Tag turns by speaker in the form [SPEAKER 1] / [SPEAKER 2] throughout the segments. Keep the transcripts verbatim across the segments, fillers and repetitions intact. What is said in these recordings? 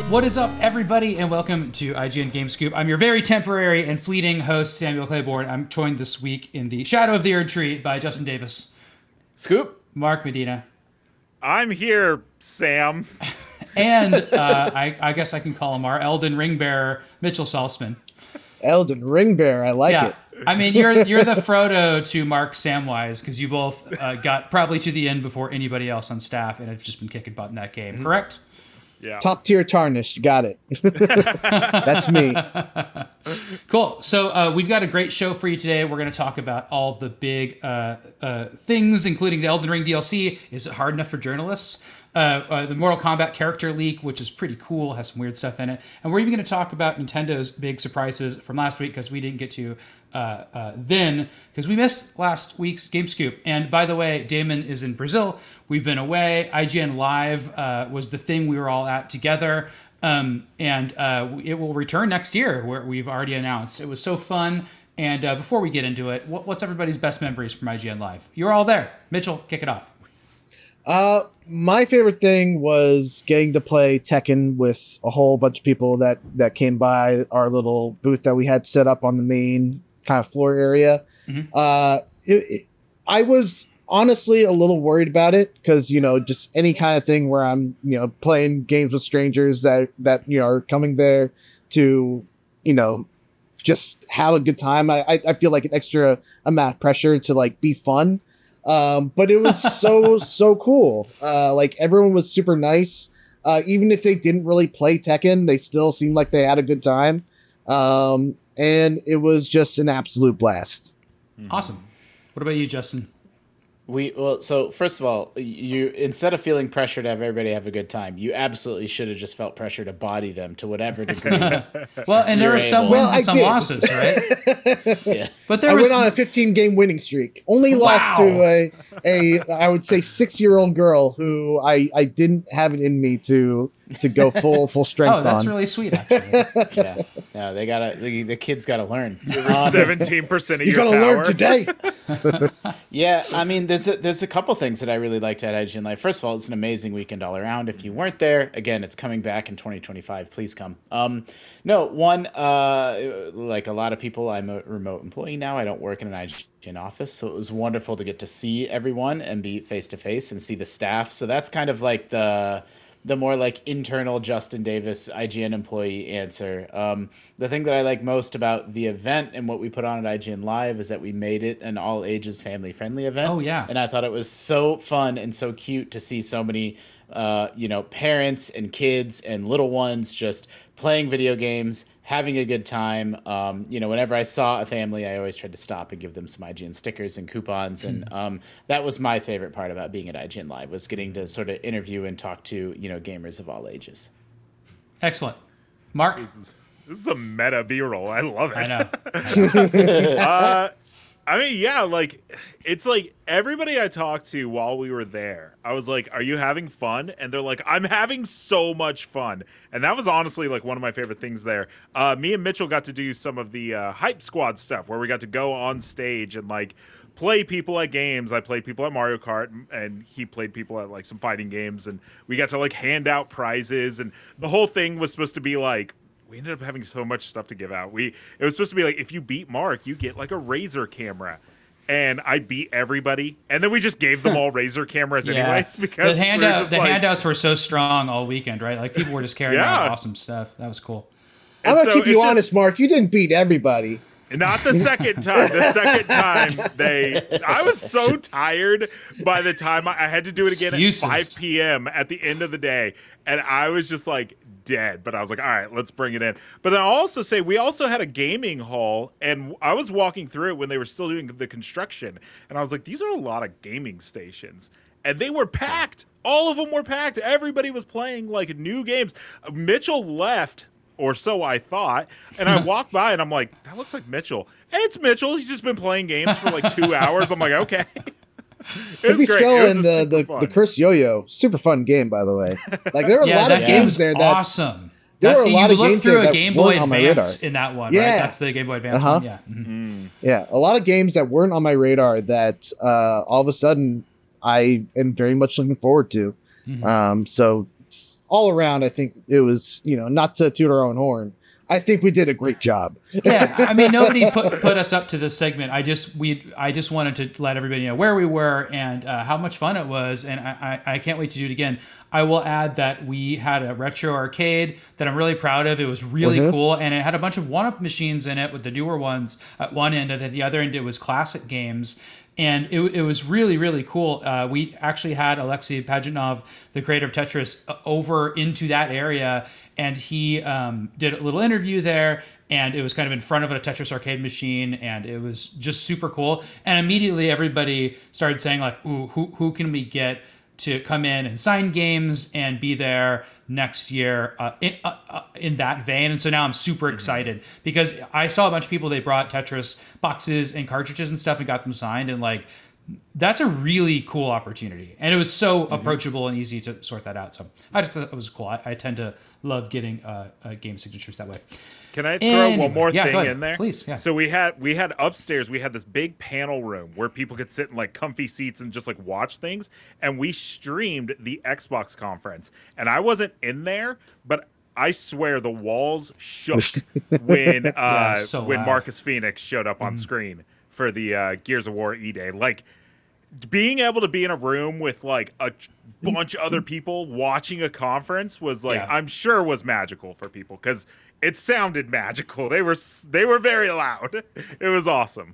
[SPEAKER 1] What is up, everybody, and welcome to I G N Game Scoop. I'm your very temporary and fleeting host, Samuel Claiborn. I'm joined this week in the shadow of the Erdtree by Justin Davis.
[SPEAKER 2] Scoop.
[SPEAKER 1] Mark Medina.
[SPEAKER 3] I'm here, Sam.
[SPEAKER 1] And uh, I, I guess I can call him our Elden Ring bearer, Mitchell Saltzman.
[SPEAKER 4] Elden Ring bearer, I like
[SPEAKER 1] yeah.
[SPEAKER 4] it.
[SPEAKER 1] I mean, you're you're the Frodo to Mark Samwise, because you both uh, got probably to the end before anybody else on staff and have just been kicking butt in that game, correct?
[SPEAKER 3] Yeah.
[SPEAKER 4] Top tier tarnished, got it. That's me.
[SPEAKER 1] Cool. So uh, we've got a great show for you today. We're going to talk about all the big uh, uh, things, including the Elden Ring D L C. Is it hard enough for journalists? Uh, uh, the Mortal Kombat character leak, which is pretty cool, has some weird stuff in it. And we're even going to talk about Nintendo's big surprises from last week, because we didn't get to uh, uh, then, because we missed last week's Game Scoop. And by the way, Daemon is in Brazil. We've been away. I G N Live uh, was the thing we were all at together. Um, and uh, it will return next year, where we've already announced. It was so fun. And uh, before we get into it, what, what's everybody's best memories from I G N Live? You were all there. Mitchell, kick it off.
[SPEAKER 4] Uh, my favorite thing was getting to play Tekken with a whole bunch of people that, that came by our little booth that we had set up on the main kind of floor area. Mm-hmm. Uh, it, it, I was honestly a little worried about it, because, you know, just any kind of thing where I'm, you know, playing games with strangers that, that, you know, are coming there to, you know, just have a good time. I, I, I feel like an extra amount of pressure to like be fun. Um, but it was so, so cool. Uh, like everyone was super nice. Uh, even if they didn't really play Tekken, they still seemed like they had a good time. Um, and it was just an absolute blast.
[SPEAKER 1] Awesome. What about you, Justin?
[SPEAKER 2] We well, so first of all, you instead of feeling pressure to have everybody have a good time, you absolutely should have just felt pressure to body them to whatever degree.
[SPEAKER 1] Well, and there were some
[SPEAKER 2] able.
[SPEAKER 1] wins
[SPEAKER 4] Well,
[SPEAKER 1] and
[SPEAKER 4] I
[SPEAKER 1] some
[SPEAKER 4] did.
[SPEAKER 1] losses, right?
[SPEAKER 2] Yeah.
[SPEAKER 1] But there
[SPEAKER 4] I
[SPEAKER 1] was
[SPEAKER 4] went on a fifteen game winning streak. Only lost
[SPEAKER 1] Wow.
[SPEAKER 4] to a, a, I would say six year old girl who I, I didn't have it in me to, to go full, full strength on.
[SPEAKER 1] Oh, that's really sweet, actually.
[SPEAKER 2] Yeah. No, they gotta the, the kids gotta learn.
[SPEAKER 3] Seventeen percent of
[SPEAKER 4] You
[SPEAKER 3] your
[SPEAKER 4] gotta
[SPEAKER 3] power.
[SPEAKER 4] learn today.
[SPEAKER 2] Yeah, I mean, there's a, there's a couple things that I really liked at I G N Live. First of all, it's an amazing weekend all around. If you weren't there, again, it's coming back in twenty twenty-five. Please come. Um, no, one, uh, like a lot of people, I'm a remote employee now. I don't work in an I G N office, so it was wonderful to get to see everyone and be face to face and see the staff. So that's kind of like the the more like internal Justin Davis I G N employee answer. Um, the thing that I like most about the event and what we put on at I G N Live is that we made it an all ages family friendly event.
[SPEAKER 1] Oh, yeah.
[SPEAKER 2] And I thought it was so fun and so cute to see so many, uh, you know, parents and kids and little ones just playing video games, having a good time. Um, you know, whenever I saw a family, I always tried to stop and give them some I G N stickers and coupons. And um, that was my favorite part about being at I G N Live, was getting to sort of interview and talk to, you know, gamers of all ages.
[SPEAKER 1] Excellent. Mark?
[SPEAKER 3] This is, this is a meta B-roll. I love it.
[SPEAKER 1] I know.
[SPEAKER 3] uh, I mean, yeah, like, it's like everybody I talked to while we were there, I was like, are you having fun? And they're like, I'm having so much fun. And that was honestly like one of my favorite things there. Uh, me and Mitchell got to do some of the uh, Hype Squad stuff where we got to go on stage and like play people at games. I played people at Mario Kart, and he played people at like some fighting games. And we got to like hand out prizes. And the whole thing was supposed to be like, we ended up having so much stuff to give out. We It was supposed to be like, if you beat Mark, you get like a Razer camera. And I beat everybody. And then we just gave them all Razer cameras
[SPEAKER 1] Yeah.
[SPEAKER 3] anyways. Because
[SPEAKER 1] the,
[SPEAKER 3] we
[SPEAKER 1] handout,
[SPEAKER 3] were just
[SPEAKER 1] the
[SPEAKER 3] like,
[SPEAKER 1] handouts were so strong all weekend, right? Like people were just carrying
[SPEAKER 3] Yeah.
[SPEAKER 1] out awesome stuff. That was cool.
[SPEAKER 4] I'm
[SPEAKER 3] And
[SPEAKER 4] gonna
[SPEAKER 3] so
[SPEAKER 4] keep you
[SPEAKER 3] it's
[SPEAKER 4] honest,
[SPEAKER 3] just-
[SPEAKER 4] Mark. You didn't beat everybody.
[SPEAKER 3] Not the second time. The second time, they... I was so tired by the time I, I had to do it again
[SPEAKER 1] Excuses.
[SPEAKER 3] at five p.m. at the end of the day. And I was just like dead. But I was like, all right, let's bring it in. But then I'll also say we also had a gaming hall. And I was walking through it when they were still doing the construction. And I was like, these are a lot of gaming stations. And they were packed. All of them were packed. Everybody was playing like new games. Mitchell left, or so I thought. And I walked by and I'm like, that looks like Mitchell. Hey, it's Mitchell. He's just been playing games for like two hours. I'm like, okay. It was
[SPEAKER 4] Maybe
[SPEAKER 3] great.
[SPEAKER 4] Skull
[SPEAKER 3] It was
[SPEAKER 4] and
[SPEAKER 3] a
[SPEAKER 4] the,
[SPEAKER 3] super
[SPEAKER 4] the,
[SPEAKER 3] fun.
[SPEAKER 4] the Cursed Yo-Yo. Super fun game, by the way. Like there were a
[SPEAKER 1] Yeah,
[SPEAKER 4] lot
[SPEAKER 1] that
[SPEAKER 4] of
[SPEAKER 1] game's
[SPEAKER 4] games there that
[SPEAKER 1] awesome.
[SPEAKER 4] there
[SPEAKER 1] That-
[SPEAKER 4] were a lot
[SPEAKER 1] you
[SPEAKER 4] of
[SPEAKER 1] look
[SPEAKER 4] games
[SPEAKER 1] through
[SPEAKER 4] there
[SPEAKER 1] a
[SPEAKER 4] that
[SPEAKER 1] Game Boy
[SPEAKER 4] weren't on my radar.
[SPEAKER 1] Advance in that one,
[SPEAKER 4] Yeah.
[SPEAKER 1] right? That's the Game Boy Advance
[SPEAKER 4] Uh-huh.
[SPEAKER 1] one. Yeah. Mhm.
[SPEAKER 4] Yeah, a lot of games that weren't on my radar that uh, all of a sudden I am very much looking forward to.
[SPEAKER 1] Mhm.
[SPEAKER 4] Um, so all around, I think it was, you know, not to toot our own horn, I think we did a great job.
[SPEAKER 1] Yeah, I mean, nobody put put us up to this segment. I just we I just wanted to let everybody know where we were and uh, how much fun it was, and I, I I can't wait to do it again. I will add that we had a retro arcade that I'm really proud of. It was really mm-hmm. cool, and it had a bunch of one-up machines in it with the newer ones at one end, and at the other end it was classic games. And it, it was really, really cool. Uh, we actually had Alexei Pajitnov, the creator of Tetris, over into that area, and he um, did a little interview there, and it was kind of in front of a Tetris arcade machine, and it was just super cool. And immediately everybody started saying, like, ooh, who, who can we get to come in and sign games and be there next year uh, in, uh, uh, in that vein. And so now I'm super excited because I saw a bunch of people, they brought Tetris boxes and cartridges and stuff and got them signed. And like, that's a really cool opportunity. And it was so mm-hmm. approachable and easy to sort that out. So I just thought it was cool. I, I tend to love getting uh, uh, game signatures that way.
[SPEAKER 3] Can I throw
[SPEAKER 1] anyway,
[SPEAKER 3] one more
[SPEAKER 1] yeah,
[SPEAKER 3] thing in there?
[SPEAKER 1] Please, yeah.
[SPEAKER 3] So we had we had upstairs, we had this big panel room where people could sit in like comfy seats and just like watch things. And we streamed the Xbox conference. And I wasn't in there, but I swear the walls shook when uh,
[SPEAKER 1] yeah, so
[SPEAKER 3] when
[SPEAKER 1] loud.
[SPEAKER 3] Marcus Phoenix showed up on mm-hmm. screen for the uh, Gears of War E-Day. Like being able to be in a room with like a bunch of other people watching a conference was like, yeah. I'm sure was magical for people because it sounded magical. They were they were very loud. It was awesome.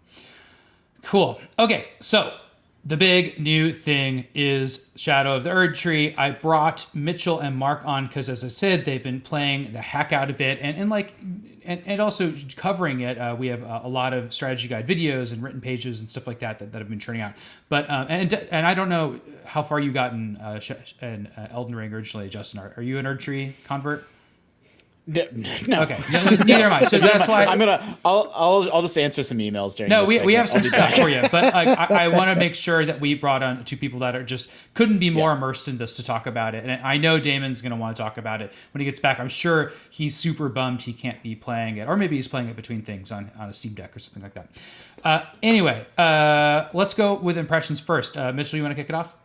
[SPEAKER 1] Cool. Okay, so the big new thing is Shadow of the Erdtree. I brought Mitchell and Mark on because, as I said, they've been playing the heck out of it, and, and like, and, and also covering it. Uh, we have a, a lot of strategy guide videos and written pages and stuff like that that, that have been churning out. But um, and and I don't know how far you got in, uh, in uh, Elden Ring originally, Justin. Are, are you an Erdtree convert?
[SPEAKER 2] No, no.
[SPEAKER 1] Okay. No, neither am I. So that's why
[SPEAKER 2] I'm gonna. I'll. I'll. I'll just answer some emails during.
[SPEAKER 1] No,
[SPEAKER 2] this
[SPEAKER 1] we
[SPEAKER 2] segment.
[SPEAKER 1] we have some
[SPEAKER 2] I'll
[SPEAKER 1] stuff for you, but like, I, I want to make sure that we brought on two people that are just couldn't be more
[SPEAKER 2] yeah.
[SPEAKER 1] immersed in this to talk about it. And I know Damon's going to want to talk about it when he gets back. I'm sure he's super bummed he can't be playing it, or maybe he's playing it between things on, on a Steam Deck or something like that. Uh, anyway, uh, let's go with impressions first. Uh, Mitchell, you want to kick it off?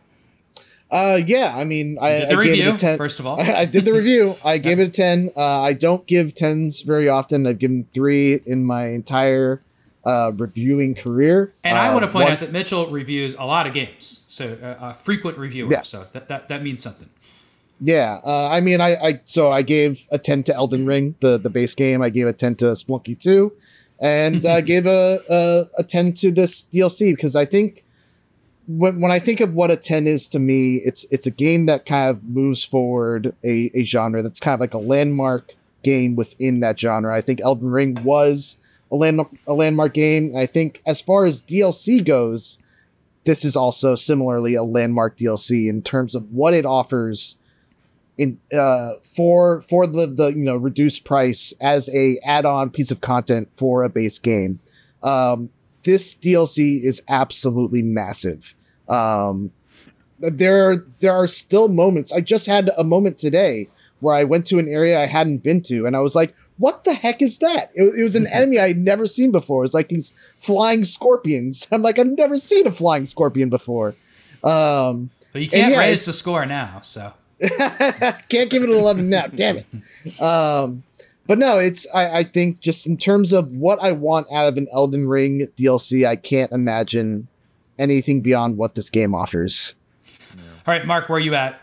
[SPEAKER 4] Uh, yeah, I mean, I,
[SPEAKER 1] did the
[SPEAKER 4] I
[SPEAKER 1] review,
[SPEAKER 4] gave it a ten.
[SPEAKER 1] First of all,
[SPEAKER 4] I, I did the review. I gave it a ten. Uh, I don't give tens very often. I've given three in my entire uh, reviewing career.
[SPEAKER 1] And
[SPEAKER 4] uh,
[SPEAKER 1] I want to point
[SPEAKER 4] one,
[SPEAKER 1] out that Mitchell reviews a lot of games, so uh, a frequent reviewer.
[SPEAKER 4] Yeah.
[SPEAKER 1] So that, that that means something.
[SPEAKER 4] Yeah, uh, I mean, I, I so I gave a ten to Elden Ring, the the base game. I gave a ten to Splunky two, and I gave a, a a ten to this D L C because I think. When when I think of what a ten is to me, it's it's a game that kind of moves forward a, a genre that's kind of like a landmark game within that genre. I think Elden Ring was a land a landmark game. I think as far as D L C goes, this is also similarly a landmark D L C in terms of what it offers in uh for for the the you know reduced price as a add-on piece of content for a base game. Um, This D L C is absolutely massive. Um, there, there are still moments. I just had a moment today where I went to an area I hadn't been to, and I was like, "What the heck is that?" It, it was an enemy I had never seen before. It's like these flying scorpions. I'm like, I've never seen a flying scorpion before. Um,
[SPEAKER 1] but you can't
[SPEAKER 4] yeah,
[SPEAKER 1] raise the score now, so
[SPEAKER 4] can't give it an eleven now. Damn it. Um, But no, it's I, I think just in terms of what I want out of an Elden Ring D L C, I can't imagine anything beyond what this game offers.
[SPEAKER 1] Yeah. All right, Mark, where are you at?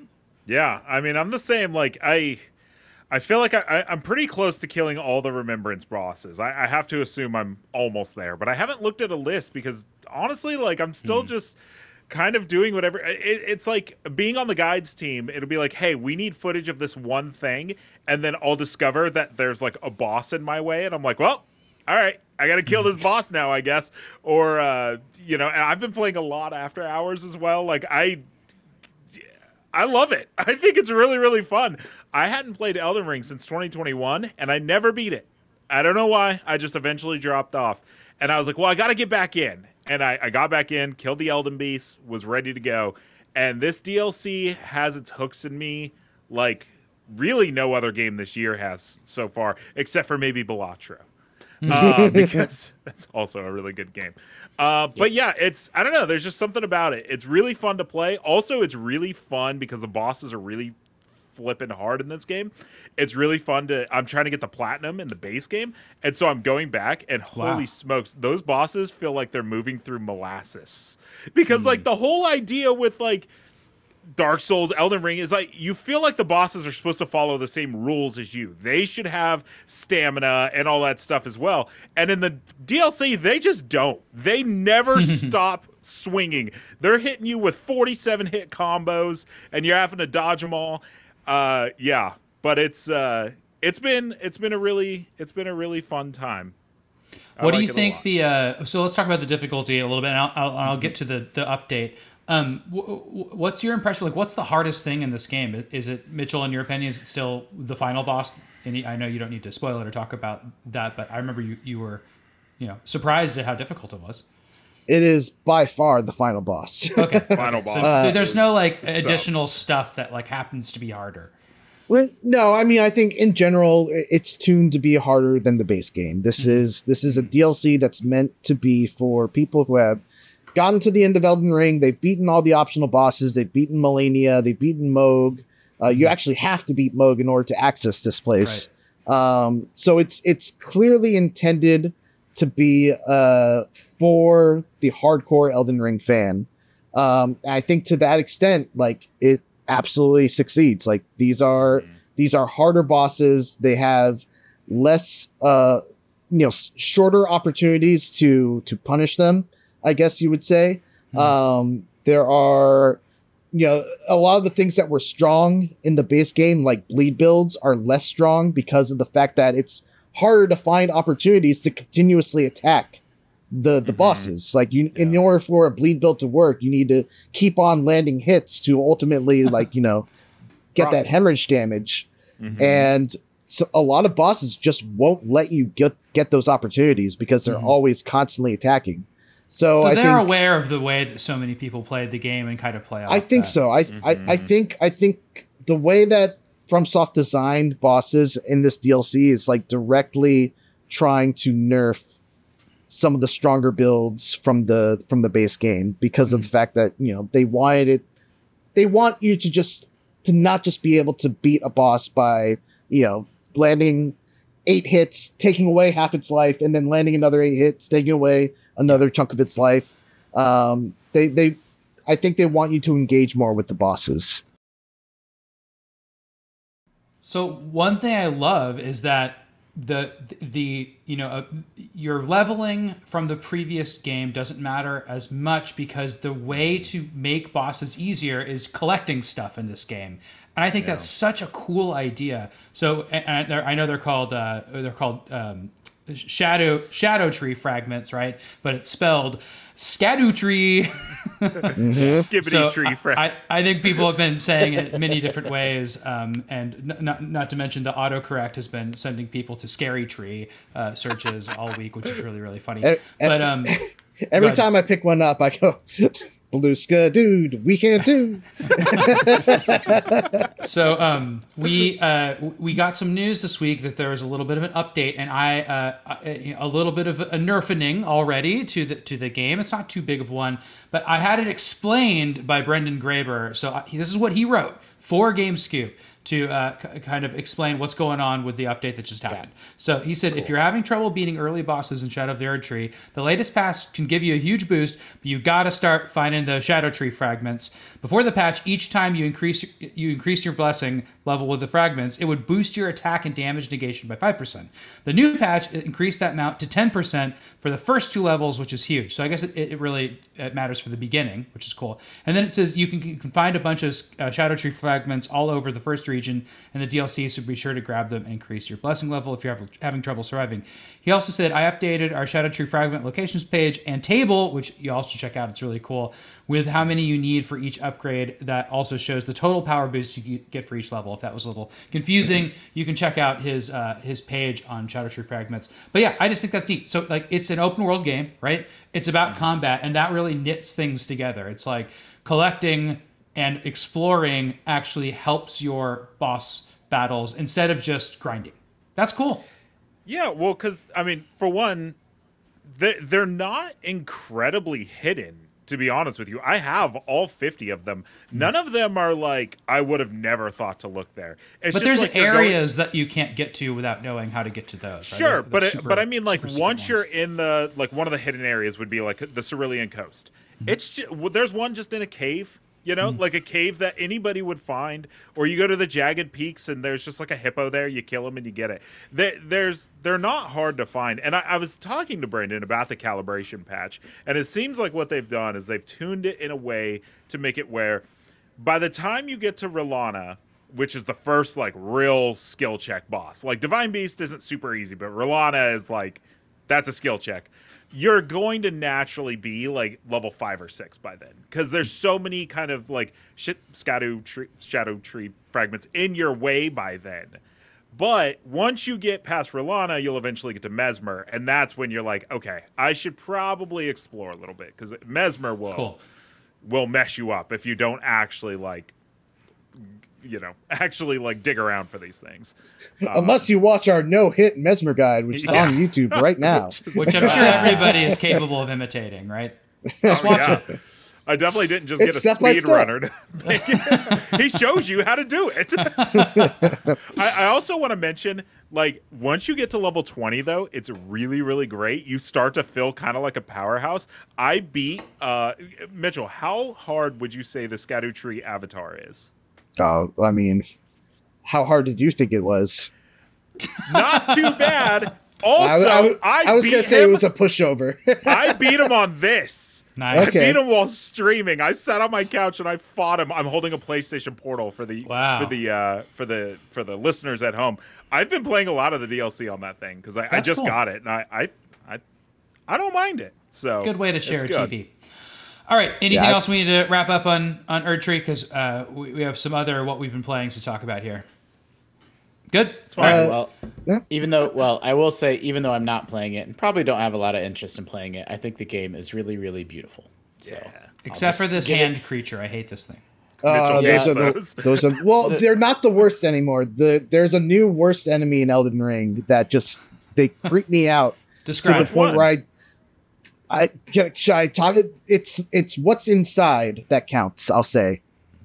[SPEAKER 3] Yeah, I mean, I'm the same. Like, I I feel like I, I, I'm pretty close to killing all the Remembrance bosses. I, I have to assume I'm almost there, but I haven't looked at a list because, honestly, like, I'm still mm. just kind of doing whatever. It, it's like being on the guides team. It'll be like, hey, we need footage of this one thing, and then I'll discover that there's like a boss in my way, and I'm like, well, all right, I got to kill this boss now, I guess. Or, uh, you know, and I've been playing a lot after hours as well. Like, I, I love it. I think it's really, really fun. I hadn't played Elden Ring since twenty twenty-one, and I never beat it. I don't know why. I just eventually dropped off. And I was like, well, I got to get back in. And I, I got back in, killed the Elden Beast, was ready to go. And this D L C has its hooks in me like really no other game this year has so far, except for maybe Balatro. uh, because that's also a really good game. Uh, but yeah, it's, I don't know, there's just something about it. It's really fun to play. Also, it's really fun because the bosses are really flipping hard in this game. It's really fun to. I'm trying to get the platinum in the base game, and so I'm going back, and
[SPEAKER 1] Wow.
[SPEAKER 3] holy smokes, those bosses feel like they're moving through molasses because
[SPEAKER 1] Mm.
[SPEAKER 3] like the whole idea with like Dark Souls, Elden Ring is like you feel like the bosses are supposed to follow the same rules as you. They should have stamina and all that stuff as well. And in the D L C, they just don't. They never stop swinging. They're hitting you with forty-seven hit combos, and you're having to dodge them all. Uh, yeah, but it's uh, it's been it's been a really it's been a really fun time. I
[SPEAKER 1] What do
[SPEAKER 3] like
[SPEAKER 1] you
[SPEAKER 3] it a
[SPEAKER 1] think
[SPEAKER 3] lot.
[SPEAKER 1] the? Uh, so let's talk about the difficulty a little bit, and I'll, I'll, I'll get to the the update. Um, w- w- what's your impression? Like, what's the hardest thing in this game? Is, is it, Mitchell, in your opinion, is it still the final boss? And I know you don't need to spoil it or talk about that, but I remember you you were, you know, surprised at how difficult it was.
[SPEAKER 4] It is by far the final boss.
[SPEAKER 1] Okay,
[SPEAKER 3] Final
[SPEAKER 1] okay. So
[SPEAKER 3] boss.
[SPEAKER 1] th- there's no like
[SPEAKER 3] It's
[SPEAKER 1] additional stuff that like happens to be harder.
[SPEAKER 4] Well, no, I mean, I think in general, i- it's tuned to be harder than the base game. This
[SPEAKER 1] Mm-hmm.
[SPEAKER 4] is this is a D L C that's meant to be for people who have gotten to the end of Elden Ring. They've beaten all the optional bosses. They've beaten Melania. They've beaten Moog. Uh, you actually have to beat Moog in order to access this place. Um, so it's it's clearly intended to be uh, for the hardcore Elden Ring fan. Um, and I think to that extent, like it absolutely succeeds. Like these are these are harder bosses. They have less, uh, you know, s- shorter opportunities to to punish them, I guess you would say. Um, there are, you know, a lot of the things that were strong in the base game, like bleed builds, are less strong because of the fact that it's harder to find opportunities to continuously attack the the bosses. Like you, in order for a bleed build to work, you need to keep on landing hits to ultimately, like, you know, get that hemorrhage damage. And so a lot of bosses just won't let you get get those opportunities because they're always constantly attacking. So,
[SPEAKER 1] So
[SPEAKER 4] I
[SPEAKER 1] they're
[SPEAKER 4] think,
[SPEAKER 1] aware of the way that so many people played the game and kind of play off
[SPEAKER 4] I think
[SPEAKER 1] that.
[SPEAKER 4] so. I, I I think I think the way that FromSoft designed bosses in this D L C is like directly trying to nerf some of the stronger builds from the from the base game because of the fact that, you know, they wanted it. They want you to just to not just be able to beat a boss by, you know, landing eight hits, taking away half its life, and then landing another eight hits, taking away another chunk of its life. Um, they they, I think they want you to engage more with the bosses.
[SPEAKER 1] So one thing I love is that the the you know uh, your leveling from the previous game doesn't matter as much because the way to make bosses easier is collecting stuff in this game, and I think that's such a cool idea. So and and they're- I know they're called uh, they're called um, shadow shadow tree fragments, right? But it's spelled Erdtree.
[SPEAKER 3] Skibbity
[SPEAKER 1] So
[SPEAKER 3] tree
[SPEAKER 1] I,
[SPEAKER 3] friend.
[SPEAKER 1] I, I think people have been saying it in many different ways, um, and n- not not to mention the autocorrect has been sending people to Scary Tree uh, searches all week, which is really really funny.
[SPEAKER 4] Eh, eh,
[SPEAKER 1] But um,
[SPEAKER 4] Every
[SPEAKER 1] Go ahead.
[SPEAKER 4] time I pick one up, I go, Beluska, dude, we can't do.
[SPEAKER 1] so um, we uh, we got some news this week that there was a little bit of an update, and I uh, a, a little bit of a nerfing already to the to the game. It's not too big of one, but I had it explained by Brendan Graber. So I, this is what he wrote for Game Scoop to uh, k- kind of explain what's going on with the update that just happened. So he said, if you're having trouble beating early bosses in Shadow of the Erdtree, the latest patch can give you a huge boost, but you got to start finding the Shadow Tree fragments. Before the patch, each time you increase you increase your blessing level with the fragments, it would boost your attack and damage negation by five percent. The new patch increased that amount to ten percent for the first two levels, which is huge. So I guess it, it really it matters for the beginning, which is cool. And then it says you can, you can find a bunch of uh, Shadow Tree fragments all over the first region and the D L C, so be sure to grab them and increase your blessing level if you're having trouble surviving. He also said, I updated our Shadow Tree fragment locations page and table, which you all should check out. It's really cool, with how many you need for each upgrade. That also shows the total power boost you get for each level. If that was a little confusing, you can check out his uh, his page on Shadow Tree fragments. But yeah, I just think that's neat. So like, it's an open world game, right? It's about combat, and that really knits things together. It's like collecting and exploring actually helps your boss battles instead of just grinding. That's cool.
[SPEAKER 3] Yeah, well, because, I mean, for one, they, they're not incredibly hidden to be honest with you. I have all fifty of them. None of them are like I would have never thought to look there. It's
[SPEAKER 1] but
[SPEAKER 3] just
[SPEAKER 1] there's
[SPEAKER 3] like
[SPEAKER 1] areas going... that you can't get to without knowing how to get to those. Right?
[SPEAKER 3] Sure,
[SPEAKER 1] they're,
[SPEAKER 3] but
[SPEAKER 1] they're
[SPEAKER 3] it,
[SPEAKER 1] super,
[SPEAKER 3] but I mean, like once you're
[SPEAKER 1] ones.
[SPEAKER 3] in the like one of the hidden areas would be like the Cerulean Coast. Mm-hmm. It's just, well, there's one just in a cave. You know, mm. like a cave that anybody would find, or you go to the jagged peaks and there's just like a hippo there. You kill them and you get it. They, there's they're not hard to find. And I, I was talking to Brandon about the calibration patch, and it seems like what they've done is they've tuned it in a way to make it where, by the time you get to Rilana, which is the first like real skill check boss, like Divine Beast isn't super easy, but Rilana is like that's a skill check. You're going to naturally be like level five or six by then, because there's so many kind of like shit shadow tree, shadow tree fragments in your way by then. But once you get past Rilana, you'll eventually get to Mesmer, and that's when you're like, okay, I should probably explore a little bit, because Mesmer will
[SPEAKER 1] cool.
[SPEAKER 3] will mess you up if you don't actually like. You know, actually like dig around for these things. Um,
[SPEAKER 4] Unless you watch our no-hit Mesmer guide, which is
[SPEAKER 3] yeah.
[SPEAKER 4] on YouTube right now.
[SPEAKER 1] Which I'm sure everybody is capable of imitating, right? Just
[SPEAKER 3] oh,
[SPEAKER 1] watch
[SPEAKER 3] yeah.
[SPEAKER 1] it.
[SPEAKER 3] I definitely didn't just
[SPEAKER 4] It's
[SPEAKER 3] get a
[SPEAKER 4] step by
[SPEAKER 3] speed
[SPEAKER 4] step.
[SPEAKER 3] runner to make it. He shows you how to do it. I, I also want to mention, like, once you get to level twenty, though, it's really, really great. You start to feel kind of like a powerhouse. I beat, uh, Mitchell, how hard would you say the Scadu Tree avatar is?
[SPEAKER 4] Oh, I mean, how hard did you think it was?
[SPEAKER 3] Not too bad. Also,
[SPEAKER 4] I, I,
[SPEAKER 3] I,
[SPEAKER 4] I was
[SPEAKER 3] beat
[SPEAKER 4] gonna say
[SPEAKER 3] him,
[SPEAKER 4] it was a pushover.
[SPEAKER 3] I beat him on this.
[SPEAKER 1] Nice.
[SPEAKER 4] Okay.
[SPEAKER 3] I beat him while streaming. I sat on my couch and I fought him. I'm holding a PlayStation Portal for the
[SPEAKER 1] wow.
[SPEAKER 3] for the uh, for the for the listeners at home. I've been playing a lot of the D L C on that thing because I, I just
[SPEAKER 1] cool.
[SPEAKER 3] got it and I, I I I don't mind it. So
[SPEAKER 1] good way to share a
[SPEAKER 3] good.
[SPEAKER 1] T V. All right. Anything
[SPEAKER 4] Yeah, I,
[SPEAKER 1] else we need to wrap up on on Erdtree, because uh, we, we have some other what we've been playing to talk about here. Good.
[SPEAKER 3] It's fine.
[SPEAKER 4] Uh,
[SPEAKER 2] well,
[SPEAKER 4] yeah.
[SPEAKER 2] even though, well, I will say, even though I'm not playing it and probably don't have a lot of interest in playing it, I think the game is really, really beautiful. So,
[SPEAKER 3] Yeah.
[SPEAKER 1] Except for this
[SPEAKER 2] give
[SPEAKER 1] hand
[SPEAKER 2] it-
[SPEAKER 1] creature. I hate this thing.
[SPEAKER 4] Uh,
[SPEAKER 3] Mitchell,
[SPEAKER 4] those,
[SPEAKER 2] yeah.
[SPEAKER 4] are the, those are well, they're not the worst anymore. The there's a new worst enemy in Elden Ring that just they creep me out
[SPEAKER 1] Describe
[SPEAKER 4] to the point
[SPEAKER 3] one.
[SPEAKER 4] where I, I can, should I talk? It's it's what's inside that counts. I'll say.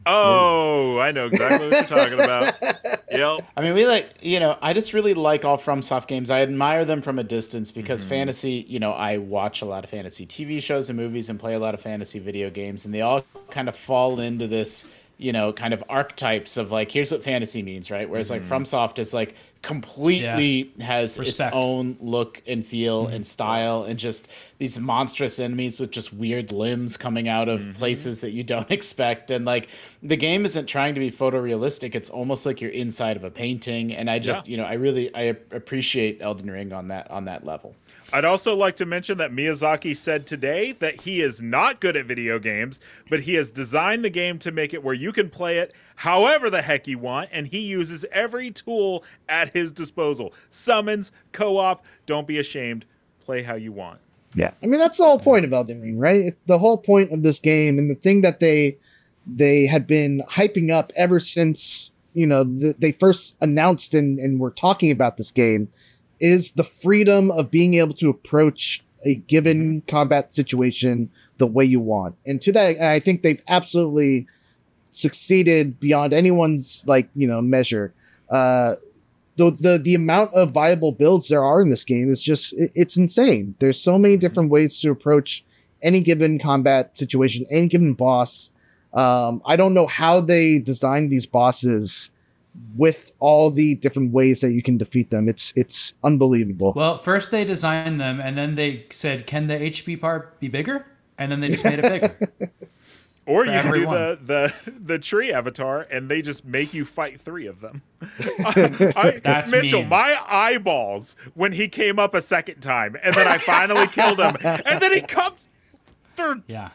[SPEAKER 3] Oh, I know exactly what you're talking about. Yep.
[SPEAKER 2] I mean, we like, you know, I just really like all FromSoft games. I admire them from a distance because mm-hmm. fantasy, you know, I watch a lot of fantasy T V shows and movies and play a lot of fantasy video games, and they all kind of fall into this, you know, kind of archetypes of like, here's what fantasy means, right? Whereas mm-hmm. like FromSoft is like completely yeah. has
[SPEAKER 1] Respect.
[SPEAKER 2] its own look and feel
[SPEAKER 1] mm-hmm.
[SPEAKER 2] and style, and just these monstrous enemies with just weird limbs coming out of mm-hmm. places that you don't expect. And like the game isn't trying to be photorealistic. It's almost like you're inside of a painting. And I just, yeah. you know, I really, I appreciate Elden Ring on that, on that level.
[SPEAKER 3] I'd also like to mention that Miyazaki said today that he is not good at video games, but he has designed the game to make it where you can play it however the heck you want, and he uses every tool at his disposal. Summons, co-op, don't be ashamed, play how you want.
[SPEAKER 4] Yeah, I mean, that's the whole point of Elden Ring, right? It, the whole point of this game, and the thing that they they had been hyping up ever since, you know, the, they first announced and, and were talking about this game, is the freedom of being able to approach a given combat situation the way you want. And to that, I think they've absolutely succeeded beyond anyone's, like, you know, measure. Uh, the, the, the amount of viable builds there are in this game is just, it, it's insane. There's so many different ways to approach any given combat situation, any given boss. Um, I don't know how they designed these bosses with all the different ways that you can defeat them. It's it's unbelievable.
[SPEAKER 1] Well, first they designed them, and then they said, can the H P part be bigger? And then they just made it bigger.
[SPEAKER 3] Or you can do the, the the tree avatar, and they just make you fight three of them. I, I,
[SPEAKER 1] That's
[SPEAKER 3] Mitchell,
[SPEAKER 1] mean.
[SPEAKER 3] my eyeballs when he came up a second time, and then I finally killed him, and then he comes third.
[SPEAKER 1] Yeah.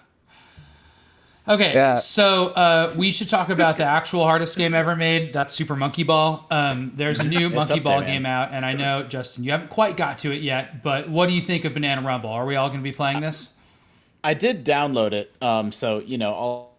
[SPEAKER 1] Okay,
[SPEAKER 4] Yeah.
[SPEAKER 1] so uh, we should talk about the actual hardest game ever made. That's Super Monkey Ball. Um, there's a new Monkey
[SPEAKER 2] up
[SPEAKER 1] Ball
[SPEAKER 2] there, man.
[SPEAKER 1] game out, and I know, Justin, you haven't quite got to it yet, but what do you think of Banana Rumble? Are we all going to be playing this?
[SPEAKER 2] I did download it, um, so, you know, I'll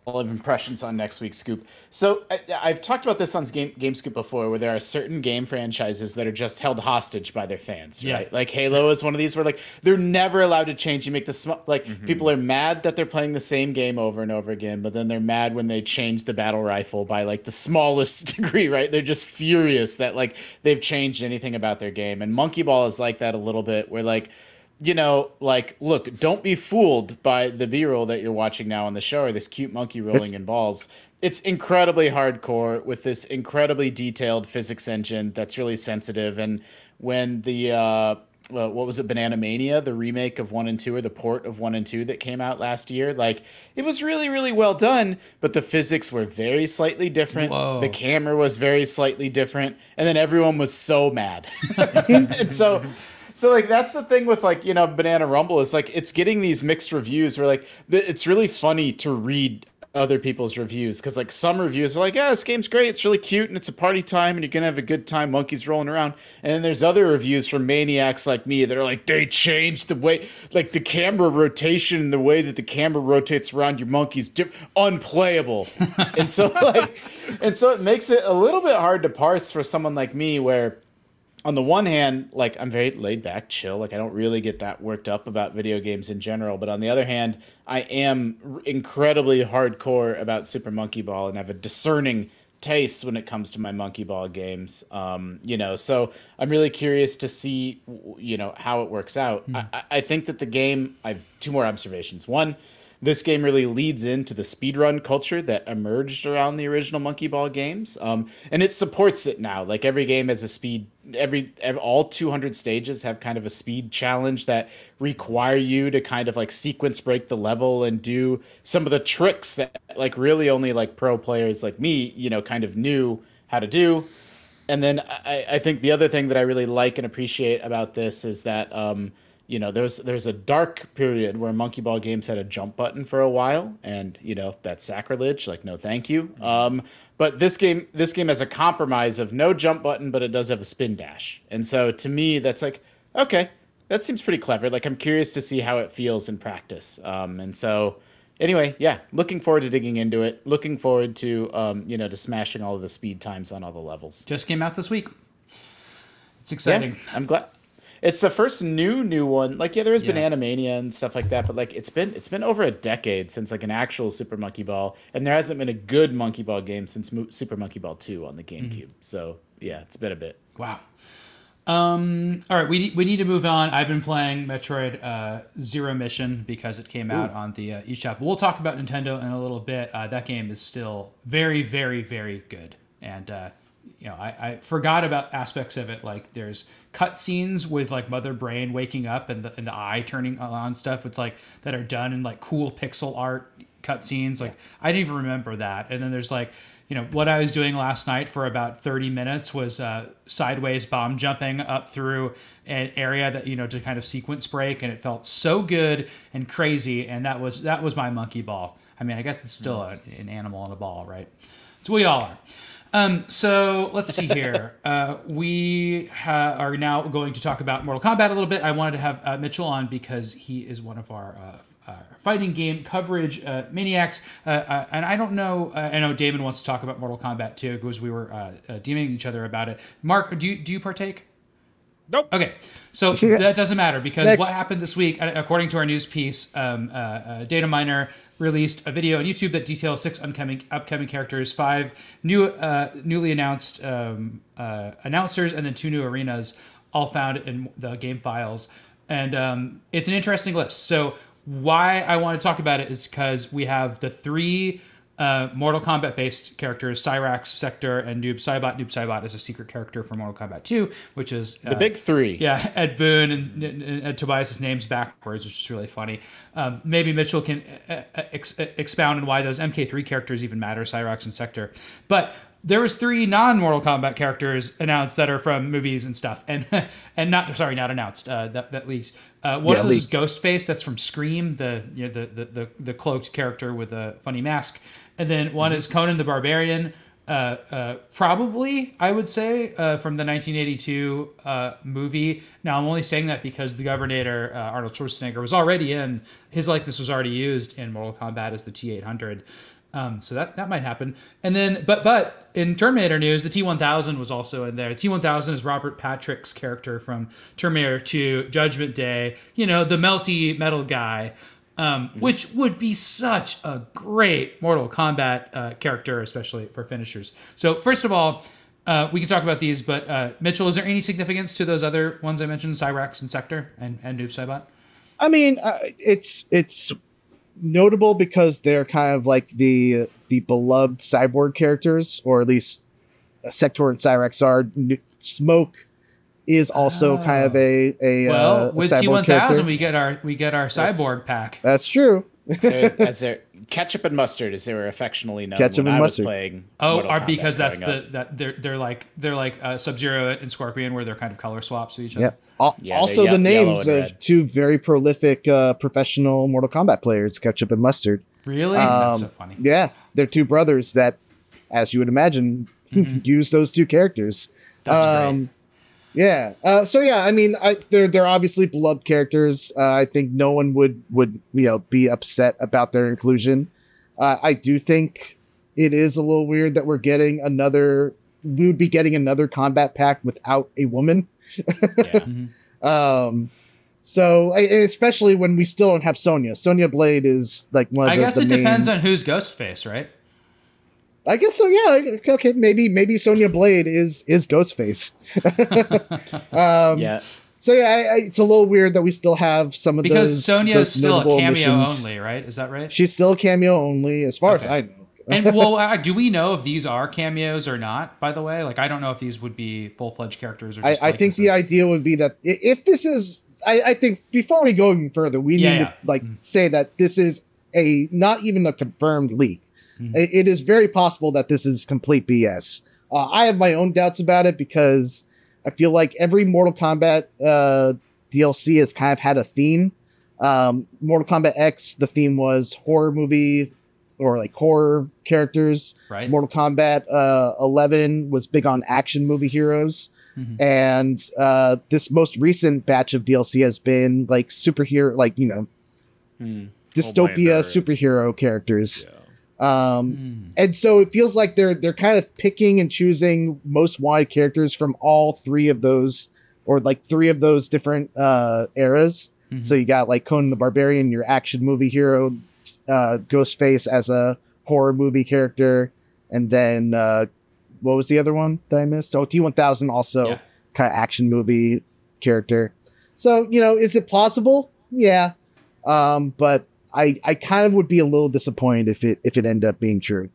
[SPEAKER 2] of impressions on next week's Scoop. So I, I've talked about this on Game, Game Scoop before, where there are certain game franchises that are just held hostage by their fans, right?
[SPEAKER 1] Yeah.
[SPEAKER 2] Like Halo is one of these where like they're never allowed to change. You make the sm- like
[SPEAKER 3] Mm-hmm.
[SPEAKER 2] people are mad that they're playing the same game over and over again, but then they're mad when they change the battle rifle by like the smallest degree, right? They're just furious that like they've changed anything about their game. And Monkey Ball is like that a little bit, where like, you know, like, look, don't be fooled by the B-roll that you're watching now on the show, or this cute monkey rolling in balls. It's incredibly hardcore with this incredibly detailed physics engine that's really sensitive. And when the, uh, well, what was it, Banana Mania, the remake of one and two, or the port of one and two that came out last year, like, it was really, really well done, but the physics were very slightly different.
[SPEAKER 1] Whoa.
[SPEAKER 2] The camera was very slightly different. And then everyone was so mad. And so... So, like, that's the thing with, like, you know, Banana Rumble is, like, it's getting these mixed reviews where, like, th- it's really funny to read other people's reviews. Because, like, some reviews are like, yeah, this game's great. It's really cute and it's a party time and you're going to have a good time. Monkeys rolling around. And then there's other reviews from maniacs like me that are like, they changed the way, like, the camera rotation, the way that the camera rotates around your monkeys, di- unplayable. And so, like, and so it makes it a little bit hard to parse for someone like me where, on the one hand, like, I'm very laid back, chill. Like, I don't really get that worked up about video games in general. But on the other hand, I am incredibly hardcore about Super Monkey Ball and have a discerning taste when it comes to my Monkey Ball games. Um, you know, so I'm really curious to see, you know, how it works out. Mm. I, I think that the game, I have two more observations. One, this game really leads into the speedrun culture that emerged around the original Monkey Ball games. Um, and it supports it now. Like, every game has a speed, every, every all two hundred stages have kind of a speed challenge that require you to kind of like sequence break the level and do some of the tricks that like really only like pro players like me, you know, kind of knew how to do. And then I, I think the other thing that I really like and appreciate about this is that, um, you know, there's there's a dark period where Monkey Ball games had a jump button for a while, and you know that's sacrilege. Like, no, thank you. Um, but this game this game has a compromise of no jump button, but it does have a spin dash, and so to me that's like, okay, that seems pretty clever. Like, I'm curious to see how it feels in practice. Um, and so anyway, yeah, looking forward to digging into it. Looking forward to um, you know to smashing all of the speed times on all the levels.
[SPEAKER 1] Just came out this week. It's exciting.
[SPEAKER 2] Yeah, I'm glad. It's the first new new one. Like, yeah, there was
[SPEAKER 1] Yeah.
[SPEAKER 2] Banana Mania and stuff like that, but like it's been it's been over a decade since like an actual Super Monkey Ball, and there hasn't been a good Monkey Ball game since Mo- Super Monkey Ball two on the GameCube. Mm-hmm. So yeah, it's been a bit.
[SPEAKER 1] Wow. Um, all right, we we need to move on. I've been playing Metroid uh, Zero Mission because it came out Ooh. on the uh, eShop. We'll talk about Nintendo in a little bit. Uh, that game is still very, very, very good, and uh, you know, I, I forgot about aspects of it. Like, there's cutscenes with like Mother Brain waking up and the and the eye turning on stuff with like that are done in like cool pixel art cutscenes. Like, I didn't even remember that. And then there's like, you know, what I was doing last night for about thirty minutes was uh, sideways bomb jumping up through an area that, you know, to kind of sequence break, and it felt so good and crazy. And that was that was my Monkey Ball. I mean, I guess it's still a, an animal and a ball, right? So we all are. Um, so let's see here. Uh, we ha- are now going to talk about Mortal Kombat a little bit. I wanted to have uh, Mitchell on because he is one of our uh, uh, fighting game coverage uh, maniacs. Uh, uh, and I don't know, uh, I know Damon wants to talk about Mortal Kombat too, because we were uh, uh, DMing each other about it. Mark, do you, do you partake?
[SPEAKER 3] Nope.
[SPEAKER 1] Okay, so that doesn't matter because
[SPEAKER 4] Next.
[SPEAKER 1] what happened this week, according to our news piece, um, uh, uh, Data Miner released a video on YouTube that details six upcoming upcoming characters, five new uh, newly announced um, uh, announcers, and then two new arenas, all found in the game files. And um, it's an interesting list. So why I want to talk about it is because we have the three uh, Mortal Kombat based characters, Cyrax, Sector, and Noob Saibot. Noob Saibot is a secret character from Mortal Kombat two, which is uh,
[SPEAKER 2] The big three.
[SPEAKER 1] Yeah, Ed Boon and, and, and Tobias' names backwards, which is really funny. Um, maybe Mitchell can uh, ex- expound on why those M K three characters even matter, Cyrax and Sector. But there was three non-Mortal Kombat characters announced that are from movies and stuff, and and not sorry, not announced. Uh, that that leaks. Uh, one
[SPEAKER 4] Yeah,
[SPEAKER 1] of those
[SPEAKER 4] leaked.
[SPEAKER 1] is Ghostface. That's from Scream, the you know, the, the the the cloaked character with a funny mask. And then one is Conan the Barbarian. Uh, uh, probably, I would say, uh, from the nineteen eighty-two uh, movie. Now, I'm only saying that because the Governor, uh, Arnold Schwarzenegger, was already in, his likeness was already used in Mortal Kombat as the T eight hundred. Um, so that, that might happen. And then, but but in Terminator news, the T one thousand was also in there. The T one thousand is Robert Patrick's character from Terminator two, Judgment Day. You know, the melty metal guy, um, mm-hmm. which would be such a great Mortal Kombat uh, character, especially for finishers. So first of all, uh, we can talk about these. But uh, Mitchell, is there any significance to those other ones I mentioned, Cyrax and Sector and and Noob Saibot?
[SPEAKER 4] I mean, uh, it's it's. notable because they're kind of like the the beloved cyborg characters, or at least Sector and Cyrax are. Smoke is also oh. kind of a a
[SPEAKER 1] well
[SPEAKER 4] uh,
[SPEAKER 1] with
[SPEAKER 4] a
[SPEAKER 1] T one thousand
[SPEAKER 4] character.
[SPEAKER 1] we get our we get our cyborg yes. pack.
[SPEAKER 4] That's true.
[SPEAKER 2] As their ketchup and mustard, as they were affectionately known
[SPEAKER 4] ketchup
[SPEAKER 2] when
[SPEAKER 4] and
[SPEAKER 2] I
[SPEAKER 4] mustard.
[SPEAKER 2] was playing.
[SPEAKER 1] Oh,
[SPEAKER 2] Mortal
[SPEAKER 1] are
[SPEAKER 2] Kombat
[SPEAKER 1] because that's the
[SPEAKER 2] up.
[SPEAKER 1] that they're they're like they're like uh, Sub-Zero and Scorpion, where they're kind of color swaps with each other.
[SPEAKER 4] Yeah.
[SPEAKER 2] yeah
[SPEAKER 4] also,
[SPEAKER 2] ye-
[SPEAKER 4] the names of
[SPEAKER 2] red.
[SPEAKER 4] two very prolific uh, professional Mortal Kombat players, Ketchup and Mustard.
[SPEAKER 1] Really?
[SPEAKER 4] Um,
[SPEAKER 1] That's so funny.
[SPEAKER 4] Yeah, they're two brothers that, as you would imagine, mm-hmm. use those two characters.
[SPEAKER 1] That's
[SPEAKER 4] um,
[SPEAKER 1] great.
[SPEAKER 4] Yeah. Uh, so yeah, I mean, I, they're they're obviously beloved characters. Uh, I think no one would would you know be upset about their inclusion. Uh, I do think it is a little weird that we're getting another. We would be getting another combat pack without a woman.
[SPEAKER 2] Yeah. mm-hmm.
[SPEAKER 4] Um. So especially when we still don't have Sonya. Sonya Blade is like one of
[SPEAKER 1] I
[SPEAKER 4] the.
[SPEAKER 1] guess
[SPEAKER 4] the
[SPEAKER 1] it
[SPEAKER 4] main...
[SPEAKER 1] depends on who's Ghostface, right?
[SPEAKER 4] I guess so. Yeah. Okay. Maybe maybe Sonya Blade is is Ghostface. um,
[SPEAKER 2] yeah.
[SPEAKER 4] So yeah, I, I, it's a little weird that we still have some of
[SPEAKER 1] because
[SPEAKER 4] those.
[SPEAKER 1] Sonya
[SPEAKER 4] those
[SPEAKER 1] is still a
[SPEAKER 4] notable
[SPEAKER 1] cameo
[SPEAKER 4] omissions.
[SPEAKER 1] only, right? Is that right?
[SPEAKER 4] She's still a cameo only, as far
[SPEAKER 1] Okay.
[SPEAKER 4] as I know.
[SPEAKER 1] And well, uh, do we know if these are cameos or not? By the way, like I don't know if these would be full fledged characters or. Just
[SPEAKER 4] I, I think the idea would be that if this is, I, I think before we go even further, we
[SPEAKER 1] Yeah,
[SPEAKER 4] need
[SPEAKER 1] yeah.
[SPEAKER 4] to like
[SPEAKER 1] Mm-hmm.
[SPEAKER 4] say that this is a not even a confirmed leak.
[SPEAKER 1] Mm-hmm.
[SPEAKER 4] It, it is very possible that this is complete B S. Uh, I have my own doubts about it because I feel like every Mortal Kombat uh, D L C has kind of had a theme. Um, Mortal Kombat X, the theme was horror movie or like horror characters.
[SPEAKER 1] Right.
[SPEAKER 4] Mortal Kombat uh, eleven was big on action movie heroes. Mm-hmm. And uh, this most recent batch of D L C has been like superhero, like, you know,
[SPEAKER 2] Hmm.
[SPEAKER 4] dystopia superhero characters. Yeah. Um, mm. And so it feels like they're they're kind of picking and choosing most wanted characters from all three of those, or like three of those different uh, eras. Mm-hmm. So you got like Conan the Barbarian, your action movie hero, uh, Ghostface as a horror movie character, and then uh, what was the other one that I missed? Oh, T one thousand also yeah. kind of action movie character. So, you know, is it plausible? Yeah. Um, but I, I kind of would be a little disappointed if it if it ended up being true.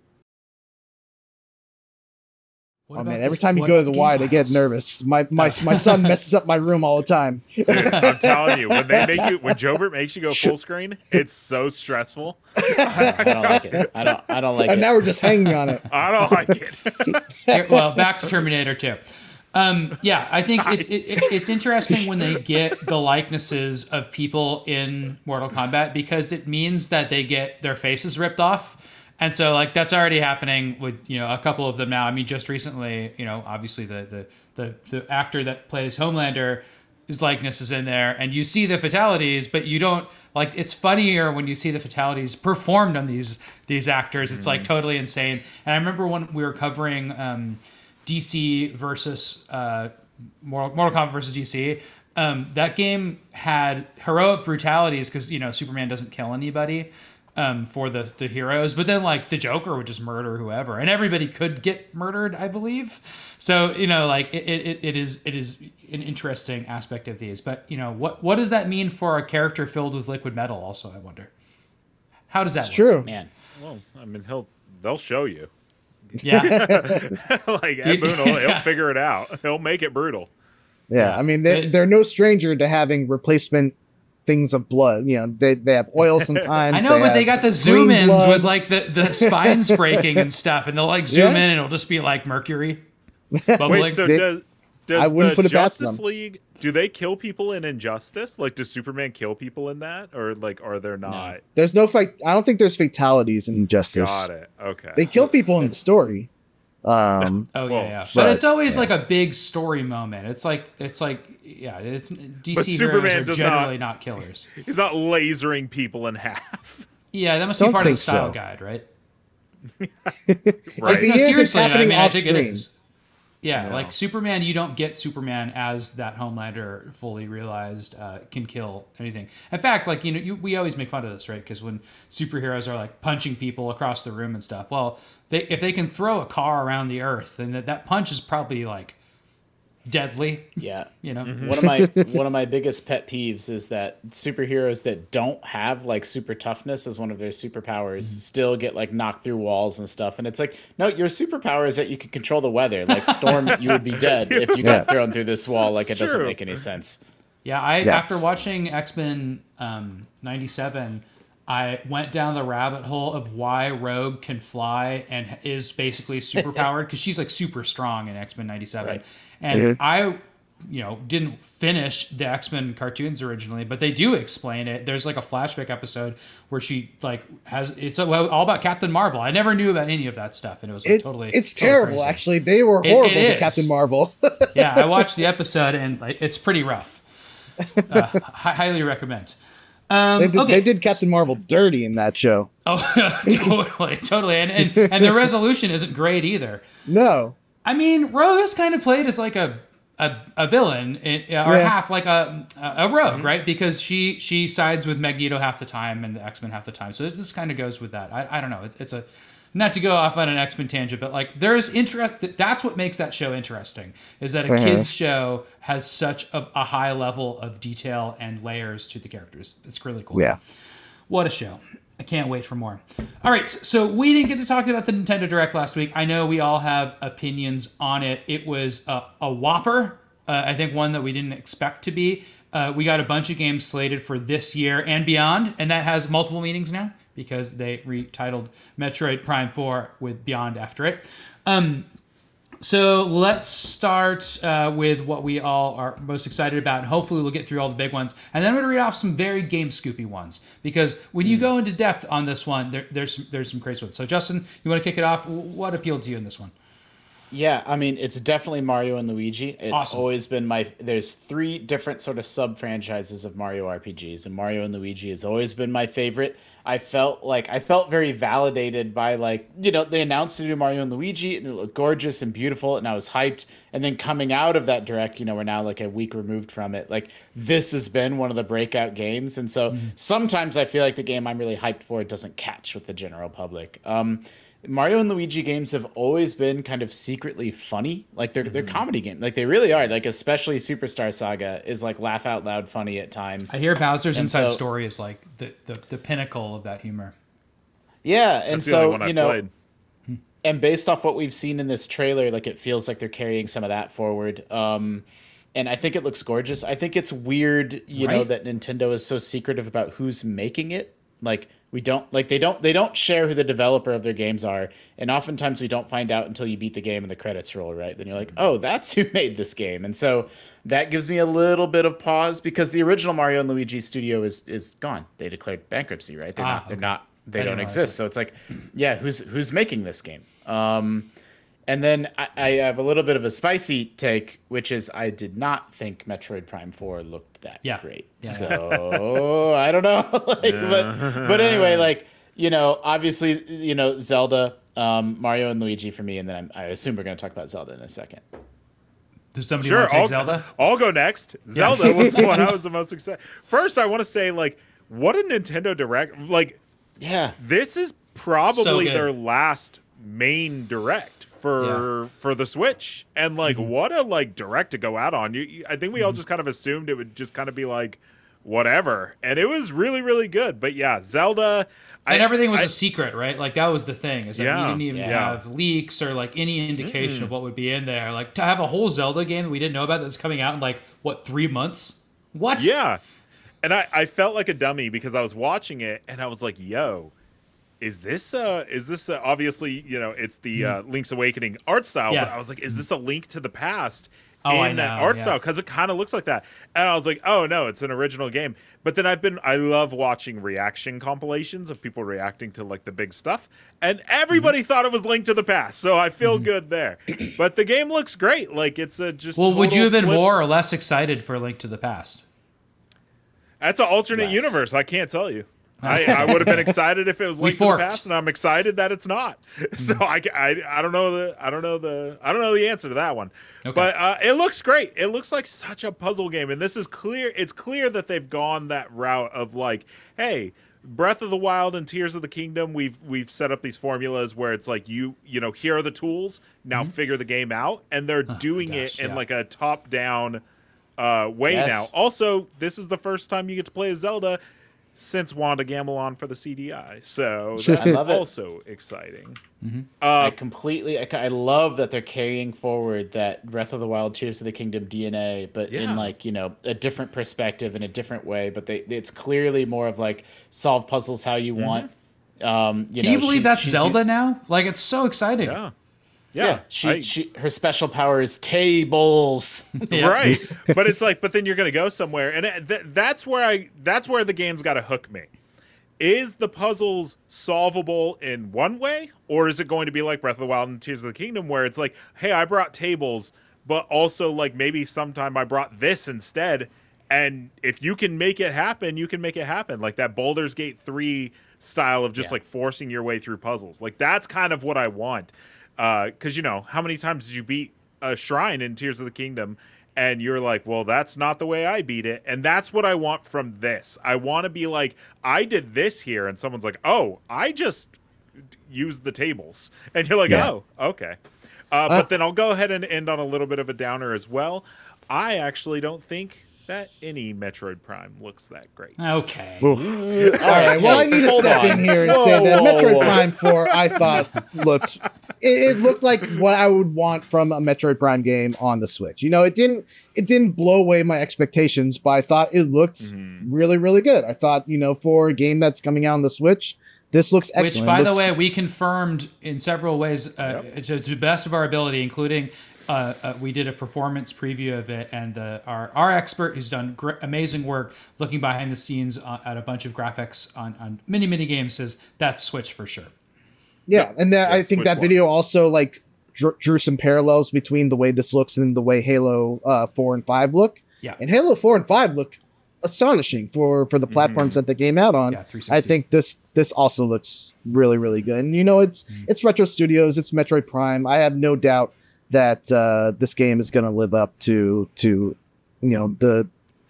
[SPEAKER 4] What oh man, every time you go to the wide, I get nervous. My my my son messes up my room all the time.
[SPEAKER 3] I'm telling you, when they make you when Jobert makes you go full screen, it's so stressful.
[SPEAKER 2] I don't like it. I don't I don't like
[SPEAKER 4] and
[SPEAKER 2] it.
[SPEAKER 4] And now we're just hanging on it.
[SPEAKER 3] I don't like it.
[SPEAKER 1] Here, well, back to Terminator two. Um, yeah, I think it's it, it, it's interesting when they get the likenesses of people in Mortal Kombat, because it means that they get their faces ripped off. And so, like, that's already happening with, you know, a couple of them now. I mean, just recently, you know, obviously the the the, the actor that plays Homelander, his likeness is in there, and you see the fatalities, but you don't, like, it's funnier when you see the fatalities performed on these these actors. It's, like, totally insane. And I remember when we were covering um, D C versus uh, Mortal, Mortal Kombat versus D C, um, that game had heroic brutalities because, you know, Superman doesn't kill anybody. Um, for the, the heroes, but then like the Joker would just murder whoever, and everybody could get murdered, I believe. So, you know, like it, it, it is it is an interesting aspect of these. But, you know, what what does that mean for a character filled with liquid metal? Also, I wonder, how does that
[SPEAKER 4] it's
[SPEAKER 1] work?
[SPEAKER 4] true,
[SPEAKER 2] man?
[SPEAKER 3] Well, I mean, he'll they'll show you.
[SPEAKER 1] Yeah,
[SPEAKER 3] like Ed Boon, he'll, he'll figure it out. He'll make it brutal.
[SPEAKER 4] Yeah, yeah. I mean, they're, they're no stranger to having replacement things of blood. You know, they they have oil sometimes.
[SPEAKER 1] I know,
[SPEAKER 4] they
[SPEAKER 1] but they got the zoom ins
[SPEAKER 4] blood.
[SPEAKER 1] with like the, the spines breaking and stuff, and they'll like zoom
[SPEAKER 4] Yeah.
[SPEAKER 1] in and it'll just be like mercury bubbling.
[SPEAKER 3] Wait, so
[SPEAKER 4] They-
[SPEAKER 3] does does
[SPEAKER 4] I wouldn't
[SPEAKER 3] the
[SPEAKER 4] put it past
[SPEAKER 3] Justice
[SPEAKER 4] them.
[SPEAKER 3] League, do they kill people in Injustice? Like, does Superman kill people in that, or like are there not?
[SPEAKER 4] There's no fight. I don't think there's fatalities in Justice.
[SPEAKER 3] Got it. Okay.
[SPEAKER 4] They kill people in the story. Um,
[SPEAKER 1] Oh
[SPEAKER 3] Well,
[SPEAKER 1] yeah, yeah. But,
[SPEAKER 4] but-
[SPEAKER 1] it's always
[SPEAKER 4] yeah.
[SPEAKER 1] like a big story moment. It's like it's like yeah, it's D C
[SPEAKER 3] But
[SPEAKER 1] heroes
[SPEAKER 3] Superman
[SPEAKER 1] are
[SPEAKER 3] does
[SPEAKER 1] generally
[SPEAKER 3] not-
[SPEAKER 1] not, killers.
[SPEAKER 3] He's not lasering people in half.
[SPEAKER 1] Yeah, that must
[SPEAKER 4] Don't
[SPEAKER 1] be part of the
[SPEAKER 4] think
[SPEAKER 1] style
[SPEAKER 4] so.
[SPEAKER 1] guide, right?
[SPEAKER 3] Right.
[SPEAKER 4] If he
[SPEAKER 1] No,
[SPEAKER 4] is, it's
[SPEAKER 1] seriously, I
[SPEAKER 4] happening
[SPEAKER 1] mean, I
[SPEAKER 4] off
[SPEAKER 1] think it
[SPEAKER 4] screen.
[SPEAKER 1] is. Yeah,
[SPEAKER 3] No.
[SPEAKER 1] like Superman, you don't get Superman as that Homelander fully realized uh, can kill anything. In fact, like, you know, you, we always make fun of this, right? Because when superheroes are like punching people across the room and stuff, well, they, if they can throw a car around the earth, then that, that punch is probably like deadly.
[SPEAKER 2] Yeah.
[SPEAKER 1] You know,
[SPEAKER 2] One of my one of my biggest pet peeves is that superheroes that don't have like super toughness as one of their superpowers still get like knocked through walls and stuff. And it's like, no, your superpower is that you can control the weather. Like Storm, you would be dead if you got
[SPEAKER 4] Yeah.
[SPEAKER 2] thrown through this wall. Like it doesn't
[SPEAKER 3] true.
[SPEAKER 2] make any sense.
[SPEAKER 1] yeah. I
[SPEAKER 4] Yeah.
[SPEAKER 1] after watching X-Men um, ninety-seven, I went down the rabbit hole of why Rogue can fly and is basically superpowered because she's like super strong in X-Men ninety-seven.
[SPEAKER 2] Right.
[SPEAKER 1] And I, you know, didn't finish the X-Men cartoons originally, but they do explain it. There's like a flashback episode where she like has it's all about Captain Marvel. I never knew about any of that stuff, and it was like,
[SPEAKER 4] It,
[SPEAKER 1] totally
[SPEAKER 4] it's
[SPEAKER 1] totally
[SPEAKER 4] terrible,
[SPEAKER 1] crazy.
[SPEAKER 4] actually. They were
[SPEAKER 1] It-
[SPEAKER 4] horrible
[SPEAKER 1] it
[SPEAKER 4] to
[SPEAKER 1] is.
[SPEAKER 4] Captain Marvel.
[SPEAKER 1] Yeah, I watched the episode and like, it's pretty rough. Uh, hi- highly recommend. Um,
[SPEAKER 4] they, did,
[SPEAKER 1] okay.
[SPEAKER 4] they did Captain Marvel dirty in that show.
[SPEAKER 1] Oh, totally, totally, and, and and the resolution isn't great either.
[SPEAKER 4] No.
[SPEAKER 1] I mean, Rogue is kind of played as like a a, a villain, eh, or
[SPEAKER 4] Yeah.
[SPEAKER 1] half like a a rogue, right? Because she she sides with Magneto half the time and the X-Men half the time. So this kind of goes with that. I, I don't know. It's, it's a not to go off on an X-Men tangent, but like there's interest. That's what makes that show interesting. Is that a
[SPEAKER 4] Mhm.
[SPEAKER 1] kids show has such a, a high level of detail and layers to the characters. It's really cool.
[SPEAKER 4] Yeah.
[SPEAKER 1] What a show. I can't wait for more. All right, so we didn't get to talk about the Nintendo Direct last week. I know we all have opinions on it. It was a, a whopper, uh, I think one that we didn't expect to be. Uh, we got a bunch of games slated for this year and beyond, and that has multiple meanings now because they retitled Metroid Prime four with Beyond after it. Um, So let's start uh, with what we all are most excited about, and hopefully we'll get through all the big ones. And then I'm going to read off some very game scoopy ones, because when you go into depth on this one, there, there's some, there's some crazy ones. So Justin, you want to kick it off? What appealed to you in this one?
[SPEAKER 2] Yeah, I mean, it's definitely Mario and Luigi. It's
[SPEAKER 1] Awesome.
[SPEAKER 2] always been my... There's three different sort of sub-franchises of Mario R P Gs, and Mario and Luigi has always been my favorite. I felt like... I felt very validated by, like, you know, they announced to do Mario and Luigi, and it looked gorgeous and beautiful, and I was hyped. And then coming out of that direct, you know, we're now, like, a week removed from it. Like, this has been one of the breakout games, and so mm-hmm. sometimes I feel like the game I'm really hyped for doesn't catch with the general public. Um... Mario and Luigi games have always been kind of secretly funny. Like they're they're comedy games. Like they really are. Like especially Superstar Saga is like laugh out loud funny at times.
[SPEAKER 1] I hear Bowser's
[SPEAKER 2] And
[SPEAKER 1] Inside
[SPEAKER 2] so-
[SPEAKER 1] Story is like the, the, the pinnacle of that humor.
[SPEAKER 2] Yeah, and
[SPEAKER 3] That's the only
[SPEAKER 2] so
[SPEAKER 3] one I've
[SPEAKER 2] you know,
[SPEAKER 3] played.
[SPEAKER 2] and based off what we've seen in this trailer, like it feels like they're carrying some of that forward. Um, and I think it looks gorgeous. I think it's weird, you know,
[SPEAKER 1] Right?
[SPEAKER 2] that Nintendo is so secretive about who's making it. Like we don't like they don't they don't share who the developer of their games are, and oftentimes we don't find out until you beat the game and the credits roll, right? Then you're like, oh, that's who made this game, and so that gives me a little bit of pause because the original Mario and Luigi studio is is gone. They declared bankruptcy, right? They're
[SPEAKER 1] Ah,
[SPEAKER 2] not. They're
[SPEAKER 1] okay.
[SPEAKER 2] not. They
[SPEAKER 1] I didn't
[SPEAKER 2] don't
[SPEAKER 1] realize
[SPEAKER 2] exist.
[SPEAKER 1] that.
[SPEAKER 2] So it's like, yeah, who's who's making this game? Um, and then I, I have a little bit of a spicy take, which is I did not think Metroid Prime four looked that
[SPEAKER 1] Yeah.
[SPEAKER 2] great.
[SPEAKER 1] Yeah.
[SPEAKER 2] So I don't know. like, but but anyway, like you know, obviously, you know, Zelda, um, Mario and Luigi for me, and then I'm, I assume we're going to talk about Zelda in a second.
[SPEAKER 1] Does somebody
[SPEAKER 3] Sure,
[SPEAKER 1] want to take
[SPEAKER 3] I'll,
[SPEAKER 1] Zelda?
[SPEAKER 3] I'll go next. Zelda was the one I was the most excited. First, I want to say, like, what a Nintendo Direct. Like,
[SPEAKER 2] Yeah.
[SPEAKER 3] this is probably
[SPEAKER 1] So good.
[SPEAKER 3] their last main Direct for for the Switch. And, like,
[SPEAKER 1] Mm-hmm.
[SPEAKER 3] what a, like, Direct to go out on. You, you- I think we all just kind of assumed it would just kind of be, like, whatever. And it was really, really good. But, yeah, Zelda...
[SPEAKER 1] And
[SPEAKER 3] I,
[SPEAKER 1] everything was
[SPEAKER 3] I-
[SPEAKER 1] a secret, right? Like that was the thing, is that
[SPEAKER 3] Yeah,
[SPEAKER 1] we didn't even
[SPEAKER 2] yeah.
[SPEAKER 1] have leaks or like any indication of what would be in there. Like to have a whole Zelda game that we didn't know about that's coming out in like what three months? What?
[SPEAKER 3] Yeah. And I, I felt like a dummy because I was watching it and I was like, yo, is this uh is this uh, obviously, you know, it's the uh, Link's Awakening art style,
[SPEAKER 1] Yeah.
[SPEAKER 3] but I was like, is this a link to the past
[SPEAKER 1] Oh, I
[SPEAKER 3] in that
[SPEAKER 1] know,
[SPEAKER 3] art
[SPEAKER 1] yeah.
[SPEAKER 3] style? Because it kind of looks like that. And I was like, oh no, it's an original game. But then I've been I love watching reaction compilations of people reacting to like the big stuff. And everybody
[SPEAKER 1] Mm-hmm.
[SPEAKER 3] thought it was Link to the Past. So I feel good there. But the game looks great. Like it's a just
[SPEAKER 1] Well, would you have
[SPEAKER 3] total
[SPEAKER 1] been
[SPEAKER 3] flip-
[SPEAKER 1] more or less excited for Link to the Past?
[SPEAKER 3] That's an alternate
[SPEAKER 2] Less.
[SPEAKER 3] universe. I can't tell you. I, I would have been excited if it was Link to the
[SPEAKER 1] forked.
[SPEAKER 3] Past, and I'm excited that it's not. So I, I, I don't know the I don't know the I don't know the answer to that one.
[SPEAKER 1] Okay.
[SPEAKER 3] But uh, it looks great. It looks like such a puzzle game, and this is clear. It's clear that they've gone that route of like, hey, Breath of the Wild and Tears of the Kingdom. We've we've set up these formulas where it's like you you know here are the tools. Now mm-hmm. figure the game out, and they're oh, doing gosh, it in yeah. like a top down uh, way
[SPEAKER 2] yes.
[SPEAKER 3] now. Also, this is the first time you get to play as Zelda since Wanda Gamelon for the C D I, so that's also exciting.
[SPEAKER 2] Mm-hmm. Uh, I completely, I, I love that they're carrying forward that Breath of the Wild, Tears of the Kingdom D N A, but yeah. in like you know a different perspective in a different way. But they, it's clearly more of like solve puzzles how you mm-hmm. want. Um, you
[SPEAKER 1] Can
[SPEAKER 2] know,
[SPEAKER 1] you believe
[SPEAKER 2] she,
[SPEAKER 1] that's Zelda
[SPEAKER 2] you,
[SPEAKER 1] now? Like it's so exciting.
[SPEAKER 3] Yeah.
[SPEAKER 2] Yeah,
[SPEAKER 3] yeah
[SPEAKER 2] she,
[SPEAKER 3] I,
[SPEAKER 2] she her special power is tables.
[SPEAKER 3] Yeah. Right, but it's like, but then you're gonna go somewhere, and it, th- that's where I that's where the game's got to hook me. Is the puzzles solvable in one way, or is it going to be like Breath of the Wild and Tears of the Kingdom, where it's like, hey, I brought tables, but also like maybe sometime I brought this instead, and if you can make it happen, you can make it happen, like that Baldur's Gate three style of just yeah. like forcing your way through puzzles. Like that's kind of what I want. Because, uh, you know, how many times did you beat a shrine in Tears of the Kingdom and you're like, well, that's not the way I beat it. And that's what I want from this. I want to be like, I did this here. And someone's like, oh, I just used the tables. And you're like, yeah. oh, okay. Uh, uh, but then I'll go ahead and end on a little bit of a downer as well. I actually don't think that any Metroid Prime looks that great.
[SPEAKER 1] Okay.
[SPEAKER 4] All right. Well, I need to step in here and whoa, say that whoa, Metroid whoa. Prime four, I thought looked it, it looked like what I would want from a Metroid Prime game on the Switch. You know, it didn't it didn't blow away my expectations, but I thought it looked mm-hmm. really, really good. I thought, you know, for a game that's coming out on the Switch, this looks excellent.
[SPEAKER 1] Which, by
[SPEAKER 4] looks,
[SPEAKER 1] the way, we confirmed in several ways uh, yep. to, to the best of our ability, including uh, uh, we did a performance preview of it, and the, our our expert who's done gr- amazing work looking behind the scenes uh, at a bunch of graphics on, on many, many games says that's Switch for sure.
[SPEAKER 4] Yeah,
[SPEAKER 3] yep.
[SPEAKER 4] and that,
[SPEAKER 3] yeah,
[SPEAKER 4] I think
[SPEAKER 3] Switch
[SPEAKER 4] that
[SPEAKER 3] one.
[SPEAKER 4] video also like drew, drew some parallels between the way this looks and the way Halo uh, four and five look.
[SPEAKER 1] Yeah.
[SPEAKER 4] And Halo four and five look astonishing for for the platforms mm-hmm. that they came out on.
[SPEAKER 1] Yeah, three sixty.
[SPEAKER 4] I think this this also looks really, really good. And you know, it's mm-hmm. it's Retro Studios, it's Metroid Prime. I have no doubt that uh, this game is going to live up to to you know the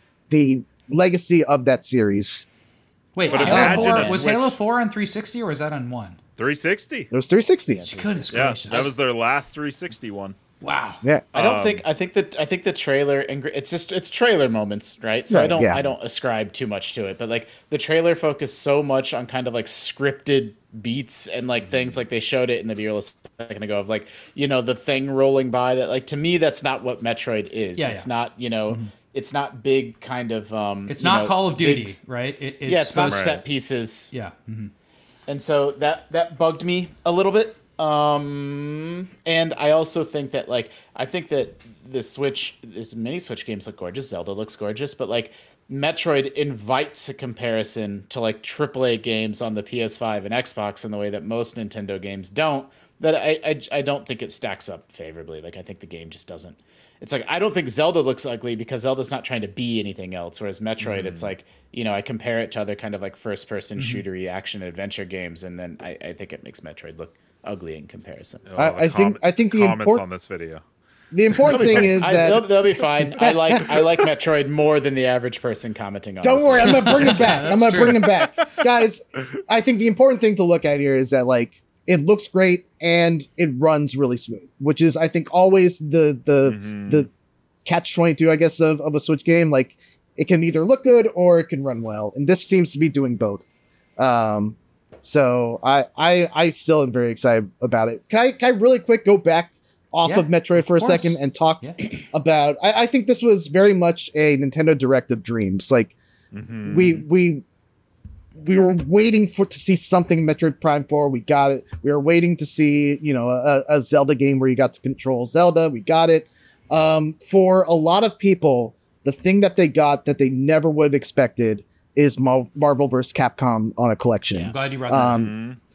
[SPEAKER 4] the legacy of that series.
[SPEAKER 1] Wait,
[SPEAKER 3] but
[SPEAKER 1] Halo four,
[SPEAKER 3] a
[SPEAKER 1] was
[SPEAKER 3] Switch.
[SPEAKER 1] Halo four on three sixty or was that on one?
[SPEAKER 3] three sixty.
[SPEAKER 4] It was three sixty.
[SPEAKER 1] Goodness
[SPEAKER 3] yeah,
[SPEAKER 1] gracious.
[SPEAKER 3] that was their last three sixty one.
[SPEAKER 1] Wow.
[SPEAKER 4] Yeah.
[SPEAKER 2] I don't
[SPEAKER 3] Um,
[SPEAKER 2] think I think that I think the trailer and it's just it's trailer moments, right? So
[SPEAKER 4] Right,
[SPEAKER 2] I don't
[SPEAKER 4] yeah.
[SPEAKER 2] I don't ascribe too much to it, but like the trailer focused so much on kind of like scripted beats and like things like they showed it in the video a second ago of like, you know, the thing rolling by that like to me that's not what Metroid is.
[SPEAKER 1] Yeah,
[SPEAKER 2] it's
[SPEAKER 1] yeah.
[SPEAKER 2] not, you know, mm-hmm. it's not big kind of um
[SPEAKER 1] It's
[SPEAKER 2] you
[SPEAKER 1] not
[SPEAKER 2] know,
[SPEAKER 1] Call of Duty,
[SPEAKER 2] big,
[SPEAKER 1] right? It, it's
[SPEAKER 2] yeah, it's not
[SPEAKER 1] supposed-
[SPEAKER 2] set pieces.
[SPEAKER 1] Yeah. Mm-hmm.
[SPEAKER 2] And so that that bugged me a little bit. Um, and I also think that like I think that the Switch, there's many Switch games look gorgeous. Zelda looks gorgeous, but like Metroid invites a comparison to like triple A games on the P S five and Xbox in the way that most Nintendo games don't. That I I, I don't think it stacks up favorably. Like I think the game just doesn't. It's like I don't think Zelda looks ugly because Zelda's not trying to be anything else. Whereas Metroid, mm. it's like you know I compare it to other kind of like first person mm-hmm. shootery action adventure games, and then I, I think it makes Metroid look ugly in comparison.
[SPEAKER 3] Oh,
[SPEAKER 4] I, I think I think the
[SPEAKER 3] comments
[SPEAKER 4] important
[SPEAKER 3] on this video.
[SPEAKER 4] the important thing is
[SPEAKER 2] I,
[SPEAKER 4] that
[SPEAKER 2] they'll, they'll be fine. I like I like Metroid more than the average person commenting on.
[SPEAKER 4] don't
[SPEAKER 2] this
[SPEAKER 4] worry,
[SPEAKER 2] one.
[SPEAKER 4] I'm gonna bring him back. I'm gonna
[SPEAKER 1] true.
[SPEAKER 4] bring him back, guys. I think the important thing to look at here is that like it looks great and it runs really smooth, which is I think always the the
[SPEAKER 3] Mm-hmm.
[SPEAKER 4] the catch twenty-two, I guess, of, of a Switch game. Like it can either look good or it can run well, and this seems to be doing both. Um, so I, I I still am very excited about it. Can I, can I really quick go back off
[SPEAKER 1] Yeah,
[SPEAKER 4] of Metroid for a
[SPEAKER 1] course.
[SPEAKER 4] second and talk
[SPEAKER 1] Yeah.
[SPEAKER 4] about? I, I think this was very much a Nintendo Direct of dreams. Like
[SPEAKER 3] Mm-hmm.
[SPEAKER 4] we we we were waiting for to see something Metroid Prime four. We got it. We were waiting to see you know a, a Zelda game where you got to control Zelda. We got it. Um, for a lot of people, the thing that they got that they never would have expected is Mar- Marvel versus. Capcom on a collection.
[SPEAKER 1] I'm glad you brought that
[SPEAKER 4] Um,
[SPEAKER 1] up.
[SPEAKER 3] Mm-hmm.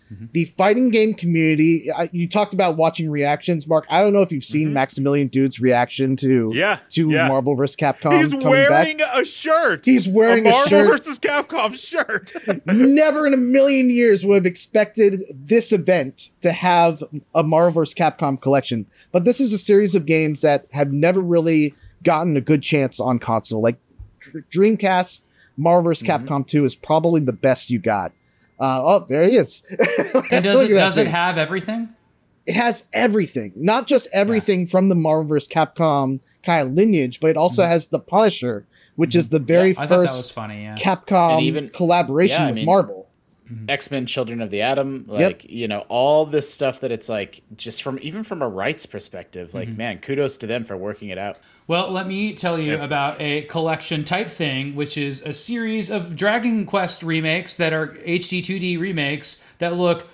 [SPEAKER 4] Mm-hmm. The fighting game community, I, you talked about watching reactions, Mark. I don't know if you've seen mm-hmm. Maximilian Dude's reaction to
[SPEAKER 3] yeah,
[SPEAKER 4] to
[SPEAKER 3] yeah.
[SPEAKER 4] Marvel versus. Capcom.
[SPEAKER 3] He's wearing back. a shirt.
[SPEAKER 4] He's wearing
[SPEAKER 3] a,
[SPEAKER 4] a
[SPEAKER 3] Marvel
[SPEAKER 4] shirt.
[SPEAKER 3] versus. Capcom shirt.
[SPEAKER 4] Never in a million years would have expected this event to have a Marvel versus. Capcom collection. But this is a series of games that have never really gotten a good chance on console. Like Dreamcast, Marvel versus. Mm-hmm. Capcom two is probably the best you got. Uh, oh, there he is.
[SPEAKER 1] And does it does it have everything?
[SPEAKER 4] It has everything. Not just everything yeah. from the Marvel versus. Capcom kind of lineage, but it also mm-hmm. has the Punisher, which mm-hmm. is the very
[SPEAKER 1] yeah,
[SPEAKER 4] first
[SPEAKER 1] funny, yeah.
[SPEAKER 4] Capcom even, collaboration yeah, with mean, Marvel.
[SPEAKER 2] Mm-hmm. X-Men Children of the Atom, like, yep. you know, all this stuff that it's like, just from, even from a rights perspective, like, mm-hmm. man, kudos to them for working it out.
[SPEAKER 1] Well, let me tell you
[SPEAKER 3] That's
[SPEAKER 1] about a collection type thing, which is a series of Dragon Quest remakes that are H D two D remakes that look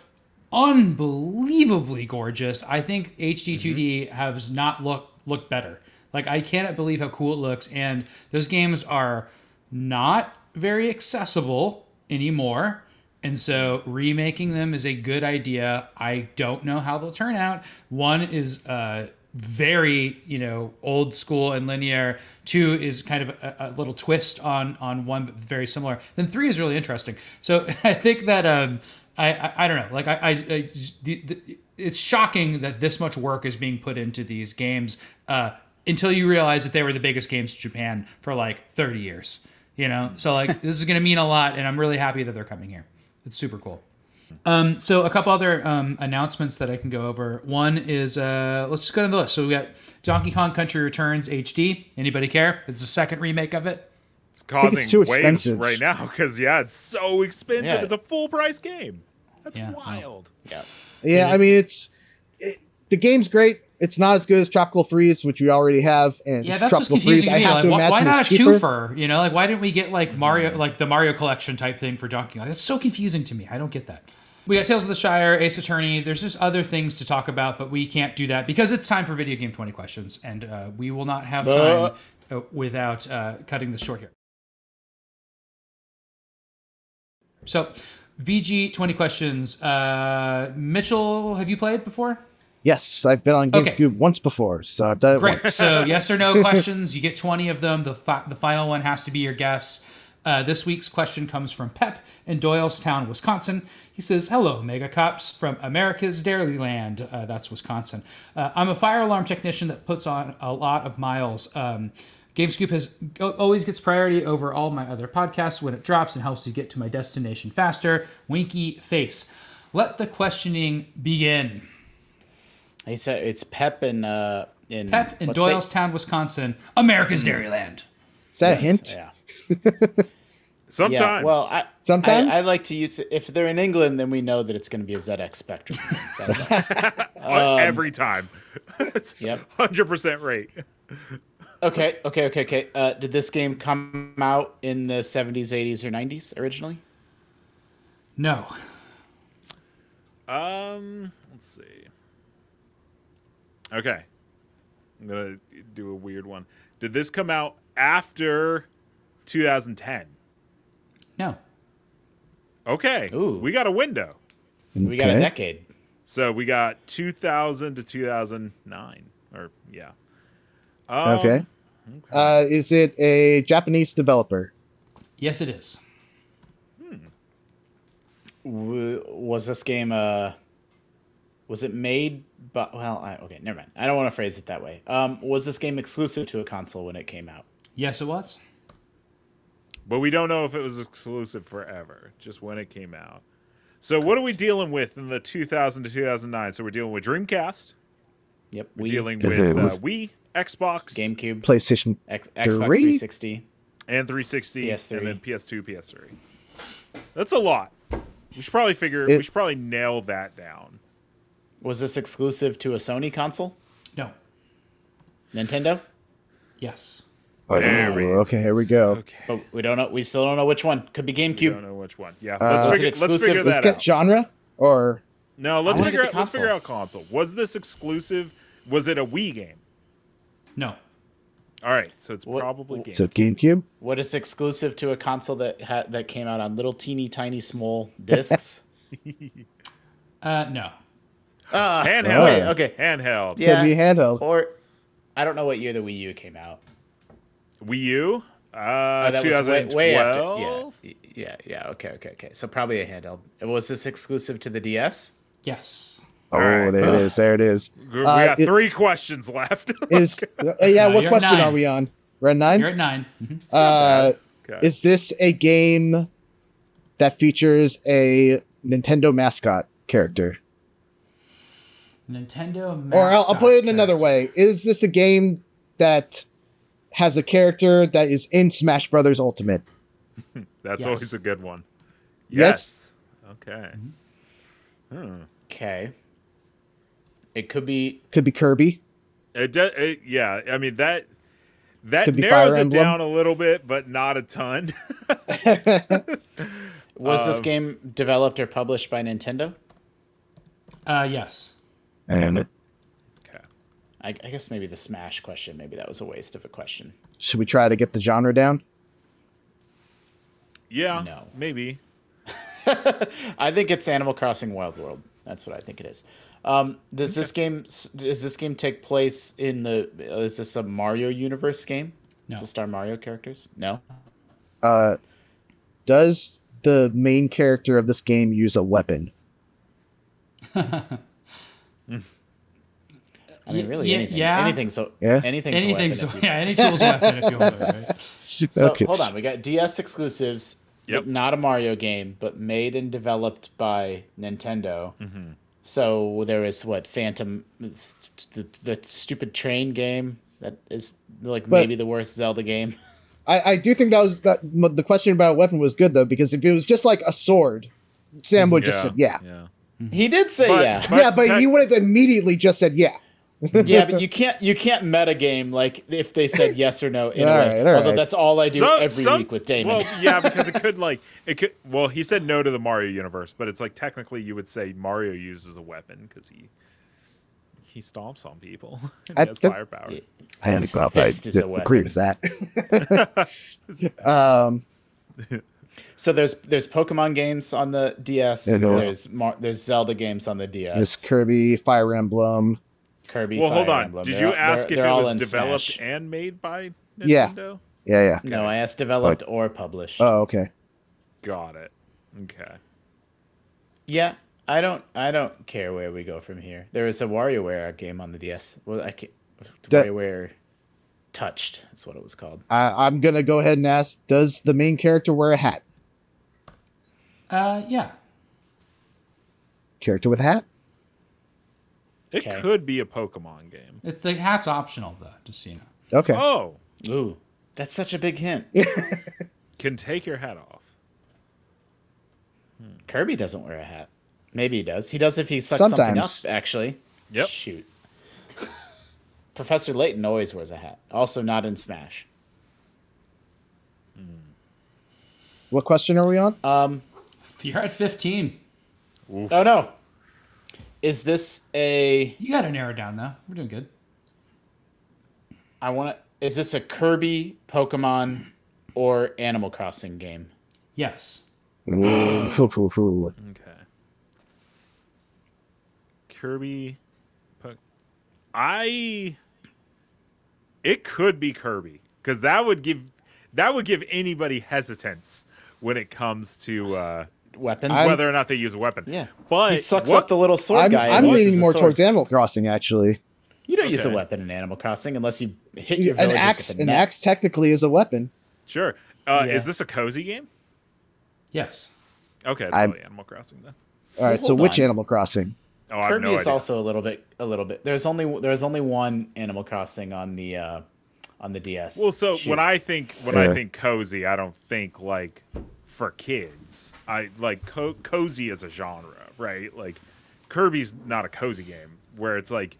[SPEAKER 1] unbelievably gorgeous. I think H D two D mm-hmm. has not looked looked better. Like, I cannot believe how cool it looks, and those games are not very accessible anymore. And so remaking them is a good idea. I don't know how they'll turn out. One is uh, very, you know, old school and linear. Two is kind of a, a little twist on on one, but very similar. Then three is really interesting. So I think that um, I, I I don't know. Like I, I, I just, the, the, it's shocking that this much work is being put into these games uh, until you realize that they were the biggest games in Japan for like thirty years. You know, so like this is going to mean a lot, and I'm really happy that they're coming here. It's super cool. Um, so a couple other um, announcements that I can go over. One is, uh, let's just go to the list. So we got Donkey Kong Country Returns H D. Anybody care? It's the second remake of it.
[SPEAKER 3] It's causing
[SPEAKER 4] it's too
[SPEAKER 3] waves
[SPEAKER 4] expensive.
[SPEAKER 3] right now because, yeah, it's so expensive.
[SPEAKER 2] Yeah.
[SPEAKER 3] It's a full price game. That's
[SPEAKER 1] Yeah.
[SPEAKER 3] wild.
[SPEAKER 2] Yeah.
[SPEAKER 4] Yeah, I mean, it's it, the game's great. It's not as good as Tropical Freeze, which we already have. And
[SPEAKER 1] Yeah, that's
[SPEAKER 4] Tropical
[SPEAKER 1] just confusing
[SPEAKER 4] Freeze,
[SPEAKER 1] to me.
[SPEAKER 4] I have
[SPEAKER 1] Like,
[SPEAKER 4] to
[SPEAKER 1] why,
[SPEAKER 4] imagine
[SPEAKER 1] why not a
[SPEAKER 4] it's cheaper.
[SPEAKER 1] twofer? You know, like why didn't we get like Mario, like the Mario Collection type thing for Donkey Kong? That's so confusing to me. I don't get that. We got Tales of the Shire, Ace Attorney. There's just other things to talk about, but we can't do that because it's time for Video Game twenty questions, and uh, we will not have time uh, without uh, cutting this short here. So, V G twenty questions. Uh, Mitchell, have you played before?
[SPEAKER 4] Yes, I've been on Game
[SPEAKER 1] Okay.
[SPEAKER 4] Scoop once before, so I've done it
[SPEAKER 1] Great.
[SPEAKER 4] once.
[SPEAKER 1] So, yes or no questions. You get twenty of them. The fi- the final one has to be your guess. Uh, this week's question comes from Pep in Doylestown, Wisconsin. He says, hello, Omega Cops from America's Dairyland. Uh, that's Wisconsin. Uh, I'm a fire alarm technician that puts on a lot of miles. Um, Game Scoop has always gets priority over all my other podcasts when it drops and helps me get to my destination faster. Winky face. Let the questioning begin.
[SPEAKER 2] He said it's Pep in uh, in
[SPEAKER 1] Pep in
[SPEAKER 2] what
[SPEAKER 1] Doylestown, Wisconsin. America's Dairyland.
[SPEAKER 4] Is that
[SPEAKER 2] Yes,
[SPEAKER 4] a hint?
[SPEAKER 2] Yeah.
[SPEAKER 3] Sometimes.
[SPEAKER 2] Yeah, well, I,
[SPEAKER 4] Sometimes?
[SPEAKER 2] I, I like to use it. If they're in England, then we know that it's going to be a Z X Spectrum. That's all.
[SPEAKER 3] Um, Every time. It's
[SPEAKER 2] Yep.
[SPEAKER 3] one hundred percent rate.
[SPEAKER 2] Okay, okay, okay, okay. Uh, did this game come out in the seventies, eighties, or nineties originally?
[SPEAKER 1] No.
[SPEAKER 3] Um, let's see. Okay. I'm going to do a weird one. Did this come out after two thousand ten?
[SPEAKER 1] No.
[SPEAKER 3] Okay.
[SPEAKER 2] Ooh.
[SPEAKER 3] We got a window.
[SPEAKER 2] We got a
[SPEAKER 4] Okay.
[SPEAKER 2] decade.
[SPEAKER 3] So we got two thousand to two thousand nine. Or, yeah. Um,
[SPEAKER 4] Okay.
[SPEAKER 3] okay.
[SPEAKER 4] Uh, is it a Japanese developer?
[SPEAKER 1] Yes, it is.
[SPEAKER 2] W- was this game, uh, was it made by, well, I, okay, never mind. I don't want to phrase it that way. Um, was this game exclusive to a console when it came out?
[SPEAKER 1] Yes, it was.
[SPEAKER 3] But we don't know if it was exclusive forever, just when it came out. So what are we dealing with in the two thousand to two thousand nine? So we're dealing with Dreamcast.
[SPEAKER 2] Yep.
[SPEAKER 3] We're
[SPEAKER 2] Wii,
[SPEAKER 3] dealing
[SPEAKER 4] Is
[SPEAKER 3] with
[SPEAKER 4] it-
[SPEAKER 3] uh, Wii, Xbox,
[SPEAKER 2] GameCube,
[SPEAKER 4] PlayStation.
[SPEAKER 2] X- Xbox
[SPEAKER 4] Three?
[SPEAKER 2] three sixty.
[SPEAKER 3] and three sixty,
[SPEAKER 2] P S three.
[SPEAKER 3] and then P S two, P S three. That's a lot. We should probably figure.
[SPEAKER 4] It-
[SPEAKER 3] we should probably nail that down.
[SPEAKER 2] Was this exclusive to a Sony console?
[SPEAKER 1] No.
[SPEAKER 2] Nintendo?
[SPEAKER 1] Yes.
[SPEAKER 3] There we-
[SPEAKER 4] Oh, okay, here we go.
[SPEAKER 3] Okay.
[SPEAKER 2] But we don't know. We still don't know which one. Could be
[SPEAKER 3] We
[SPEAKER 2] GameCube.
[SPEAKER 3] don't know which one. Yeah.
[SPEAKER 4] Uh,
[SPEAKER 3] let's,
[SPEAKER 2] Was
[SPEAKER 3] figure,
[SPEAKER 2] it
[SPEAKER 3] let's
[SPEAKER 2] exclusive?
[SPEAKER 3] figure
[SPEAKER 2] Let's
[SPEAKER 3] that
[SPEAKER 4] Let's get
[SPEAKER 3] out.
[SPEAKER 4] genre or
[SPEAKER 3] No, let's
[SPEAKER 2] I wanna
[SPEAKER 3] figure
[SPEAKER 2] get
[SPEAKER 3] out.
[SPEAKER 2] the
[SPEAKER 3] Let's figure
[SPEAKER 2] console.
[SPEAKER 3] out console. Was this exclusive? Was it a Wii game?
[SPEAKER 1] No.
[SPEAKER 3] All right, so it's
[SPEAKER 2] What-
[SPEAKER 3] probably game.
[SPEAKER 4] so GameCube?
[SPEAKER 2] What is exclusive to a console that ha- that came out on little teeny tiny small discs?
[SPEAKER 1] Uh, no.
[SPEAKER 2] Uh,
[SPEAKER 3] Handheld.
[SPEAKER 2] wait, okay.
[SPEAKER 3] Handheld.
[SPEAKER 2] Yeah.
[SPEAKER 4] Could be handheld.
[SPEAKER 2] Or I don't know what year the Wii U came out.
[SPEAKER 3] Wii U. Uh,
[SPEAKER 2] Oh, that was way,
[SPEAKER 3] twenty twelve.
[SPEAKER 2] way after. Yeah, yeah, yeah. Okay, okay, okay. So probably a handheld. Was this exclusive to the D S?
[SPEAKER 1] Yes.
[SPEAKER 4] Oh,
[SPEAKER 3] right.
[SPEAKER 4] there it is. There it is.
[SPEAKER 3] We
[SPEAKER 4] Uh,
[SPEAKER 3] got
[SPEAKER 4] it-
[SPEAKER 3] three questions left.
[SPEAKER 4] Is uh, yeah?
[SPEAKER 1] Uh,
[SPEAKER 4] What
[SPEAKER 1] you're
[SPEAKER 4] question
[SPEAKER 1] nine.
[SPEAKER 4] are we on? We're at nine.
[SPEAKER 1] You're at nine. Mhm.
[SPEAKER 4] Uh,
[SPEAKER 3] Okay.
[SPEAKER 4] is this a game that features a Nintendo mascot character?
[SPEAKER 1] Nintendo mascot.
[SPEAKER 4] Or I'll, I'll put it in another
[SPEAKER 1] character.
[SPEAKER 4] way. Is this a game that has a character that is in Smash Brothers Ultimate?
[SPEAKER 3] That's
[SPEAKER 1] Yes.
[SPEAKER 3] always a good one.
[SPEAKER 4] Yes.
[SPEAKER 3] Yes. Okay. Hmm.
[SPEAKER 2] Okay. It could be.
[SPEAKER 4] Could be Kirby.
[SPEAKER 3] It, do, it yeah. I mean that that
[SPEAKER 4] Could be
[SPEAKER 3] narrows
[SPEAKER 4] Fire
[SPEAKER 3] it
[SPEAKER 4] Emblem.
[SPEAKER 3] down a little bit, but not a ton.
[SPEAKER 2] Was this
[SPEAKER 3] Um,
[SPEAKER 2] game developed or published by Nintendo?
[SPEAKER 1] Uh, yes.
[SPEAKER 4] And
[SPEAKER 3] Okay.
[SPEAKER 2] I, I guess maybe the Smash question. Maybe that was a waste of a question.
[SPEAKER 4] should we try to get the genre down?
[SPEAKER 3] Yeah.
[SPEAKER 2] No.
[SPEAKER 3] Maybe.
[SPEAKER 2] I think it's Animal Crossing Wild World. That's what I think it is. Um, does this game does this game take place in the? Is this a Mario universe game?
[SPEAKER 1] No.
[SPEAKER 2] Is this star Mario characters? No.
[SPEAKER 4] Uh, does the main character of this game use a weapon?
[SPEAKER 2] I mean, really,
[SPEAKER 1] Yeah,
[SPEAKER 2] anything.
[SPEAKER 1] yeah.
[SPEAKER 2] Anything. So
[SPEAKER 4] Yeah.
[SPEAKER 2] anything's
[SPEAKER 1] Anything's
[SPEAKER 2] a weapon. if you-
[SPEAKER 1] yeah, any tool's a weapon if you want it, right?
[SPEAKER 2] So
[SPEAKER 4] Okay.
[SPEAKER 2] hold on, we got D S exclusives.
[SPEAKER 3] Yep.
[SPEAKER 2] Not a Mario game, but made and developed by Nintendo.
[SPEAKER 3] Mm-hmm.
[SPEAKER 2] So there is what Phantom, the, the stupid train game that is like
[SPEAKER 4] But-
[SPEAKER 2] maybe the worst Zelda game.
[SPEAKER 4] I, I do think that was that the question about a weapon was good though, because if it was just like a sword, Sam would just said yeah.
[SPEAKER 3] Yeah.
[SPEAKER 2] He did say
[SPEAKER 3] But-
[SPEAKER 2] yeah.
[SPEAKER 3] but-
[SPEAKER 4] yeah, but
[SPEAKER 3] tech-
[SPEAKER 4] he would have immediately just said yeah.
[SPEAKER 2] Yeah, but you can't you can't meta game like if they said yes or no in
[SPEAKER 4] All
[SPEAKER 2] a way.
[SPEAKER 4] right, all
[SPEAKER 2] Although
[SPEAKER 4] right.
[SPEAKER 2] that's all I do
[SPEAKER 3] So-
[SPEAKER 2] every
[SPEAKER 3] some-
[SPEAKER 2] week with Damon.
[SPEAKER 3] Well, yeah, because it could like it could. Well, he said no to the Mario universe, but it's like technically you would say Mario uses a weapon because he he stomps on people. And
[SPEAKER 4] I-
[SPEAKER 3] he has
[SPEAKER 4] that-
[SPEAKER 3] firepower.
[SPEAKER 4] I had
[SPEAKER 2] His
[SPEAKER 4] to go up. I
[SPEAKER 2] fist is a
[SPEAKER 4] agree with that. um,
[SPEAKER 2] So there's there's Pokemon games on the D S.
[SPEAKER 4] Yeah, no.
[SPEAKER 2] There's Mar- there's Zelda games on the D S.
[SPEAKER 4] there's Kirby, Fire Emblem.
[SPEAKER 2] Kirby.
[SPEAKER 3] Well, hold
[SPEAKER 2] Fire
[SPEAKER 3] on.
[SPEAKER 2] Emblem.
[SPEAKER 3] Did
[SPEAKER 2] They're
[SPEAKER 3] you
[SPEAKER 2] all-
[SPEAKER 3] ask
[SPEAKER 2] they're-
[SPEAKER 3] if
[SPEAKER 2] they're
[SPEAKER 3] it
[SPEAKER 2] all
[SPEAKER 3] was
[SPEAKER 2] in
[SPEAKER 3] developed
[SPEAKER 2] Smash.
[SPEAKER 3] and made by
[SPEAKER 4] Yeah.
[SPEAKER 3] Nintendo?
[SPEAKER 4] Yeah, yeah.
[SPEAKER 2] No, I asked developed or published.
[SPEAKER 4] Oh, okay.
[SPEAKER 3] Got it. Okay.
[SPEAKER 2] Yeah, I don't I don't care where we go from here. There is a WarioWare game on the D S. Well, I can't,
[SPEAKER 4] That-
[SPEAKER 2] WarioWare Touched is what it was called.
[SPEAKER 4] I, I'm gonna go ahead and ask: does the main character wear a hat?
[SPEAKER 1] Uh, yeah.
[SPEAKER 4] Character with a hat?
[SPEAKER 3] It
[SPEAKER 2] Okay.
[SPEAKER 3] could be a Pokemon game.
[SPEAKER 1] It, the hat's optional though, just so you know.
[SPEAKER 4] Okay.
[SPEAKER 3] Oh,
[SPEAKER 2] Ooh, that's such a big hint.
[SPEAKER 3] can take your hat off.
[SPEAKER 2] Kirby doesn't wear a hat. Maybe he does. He does if he sucks something up,
[SPEAKER 4] Sometimes.
[SPEAKER 2] actually.
[SPEAKER 3] Yep.
[SPEAKER 2] Shoot. Professor Layton always wears a hat. Also not in Smash.
[SPEAKER 4] What question are we on?
[SPEAKER 2] Um,
[SPEAKER 1] You're at fifteen.
[SPEAKER 2] oh no. Is this a
[SPEAKER 1] You got to narrow it down though. We're doing good.
[SPEAKER 2] I want to is this a Kirby, Pokemon, or Animal Crossing game?
[SPEAKER 1] Yes.
[SPEAKER 4] Ooh, hoo, hoo, hoo.
[SPEAKER 3] Okay. Kirby. Po- I. It could be Kirby because that would give that would give anybody hesitance when it comes to uh,
[SPEAKER 2] Weapons?
[SPEAKER 4] I'm-
[SPEAKER 3] whether or not they use a weapon.
[SPEAKER 2] yeah.
[SPEAKER 3] but
[SPEAKER 2] he sucks
[SPEAKER 3] what-
[SPEAKER 2] up the little sword
[SPEAKER 4] I'm,
[SPEAKER 2] guy. and
[SPEAKER 4] I'm
[SPEAKER 2] uses
[SPEAKER 4] leaning
[SPEAKER 2] a
[SPEAKER 4] more
[SPEAKER 2] sword.
[SPEAKER 4] towards Animal Crossing, actually.
[SPEAKER 2] You don't use a
[SPEAKER 3] Okay.
[SPEAKER 2] weapon in Animal Crossing unless you hit your
[SPEAKER 4] An
[SPEAKER 2] villagers
[SPEAKER 4] axe,
[SPEAKER 2] with a
[SPEAKER 4] an
[SPEAKER 2] net.
[SPEAKER 4] axe technically is a weapon.
[SPEAKER 3] Sure. Uh,
[SPEAKER 2] Yeah.
[SPEAKER 3] Is this a cozy game?
[SPEAKER 1] Yes.
[SPEAKER 3] Okay, it's
[SPEAKER 4] I'm-
[SPEAKER 3] probably Animal Crossing then.
[SPEAKER 4] All right,
[SPEAKER 2] Well,
[SPEAKER 4] so
[SPEAKER 2] hold
[SPEAKER 4] which
[SPEAKER 2] on.
[SPEAKER 4] Animal Crossing?
[SPEAKER 3] Oh, I have
[SPEAKER 2] Kirby
[SPEAKER 3] no
[SPEAKER 2] is
[SPEAKER 3] idea.
[SPEAKER 2] also a little bit, a little bit. There's only there's only one Animal Crossing on the uh, on the D S.
[SPEAKER 3] Well, so
[SPEAKER 2] Shoot.
[SPEAKER 3] when I think when
[SPEAKER 4] Yeah.
[SPEAKER 3] I think cozy, I don't think like for kids. I like co- cozy as a genre, right? Like Kirby's not a cozy game where it's like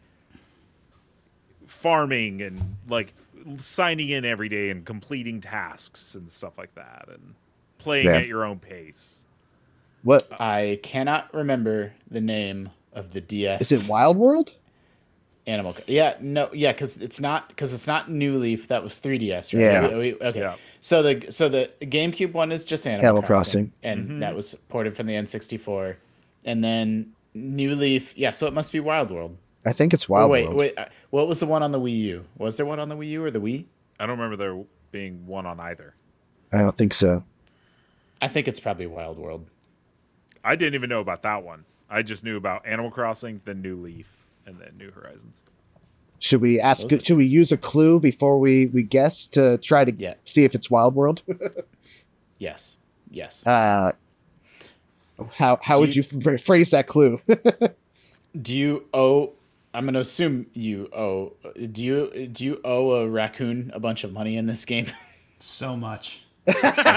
[SPEAKER 3] farming and like signing in every day and completing tasks and stuff like that and playing
[SPEAKER 4] Yeah.
[SPEAKER 3] at your own pace.
[SPEAKER 4] What
[SPEAKER 2] I cannot remember the name of the D S.
[SPEAKER 4] is it? Wild World?
[SPEAKER 2] Animal? Yeah, no, yeah, because it's not because it's not New Leaf. That was three D S, right?
[SPEAKER 4] Yeah.
[SPEAKER 2] We- we- okay.
[SPEAKER 3] Yeah.
[SPEAKER 2] So the so the GameCube one is just Animal,
[SPEAKER 4] Animal
[SPEAKER 2] Crossing,
[SPEAKER 4] Crossing.
[SPEAKER 2] and that was ported from the N sixty-four, and then New Leaf. Yeah, so it must be Wild World.
[SPEAKER 4] I think it's
[SPEAKER 2] Oh,
[SPEAKER 4] Wild
[SPEAKER 2] wait,
[SPEAKER 4] World.
[SPEAKER 2] wait. uh, What was the one on the Wii U? Was there one on the Wii U or the Wii?
[SPEAKER 3] I don't remember there being one on either.
[SPEAKER 4] I don't think so.
[SPEAKER 2] I think it's probably Wild World.
[SPEAKER 3] I didn't even know about that one. I just knew about Animal Crossing, then New Leaf, and then New Horizons.
[SPEAKER 4] Should we ask?
[SPEAKER 2] Those are-
[SPEAKER 4] Should we use a clue before we we guess to try to
[SPEAKER 2] Yeah.
[SPEAKER 4] see if it's Wild World?
[SPEAKER 2] Yes. Yes.
[SPEAKER 4] uh, how how
[SPEAKER 2] Do
[SPEAKER 4] would you,
[SPEAKER 2] you-
[SPEAKER 4] ph- phrase that clue?
[SPEAKER 2] Do you owe? I'm gonna assume you owe. Do you do you owe a raccoon a bunch of money in this game?
[SPEAKER 1] So much.
[SPEAKER 2] Go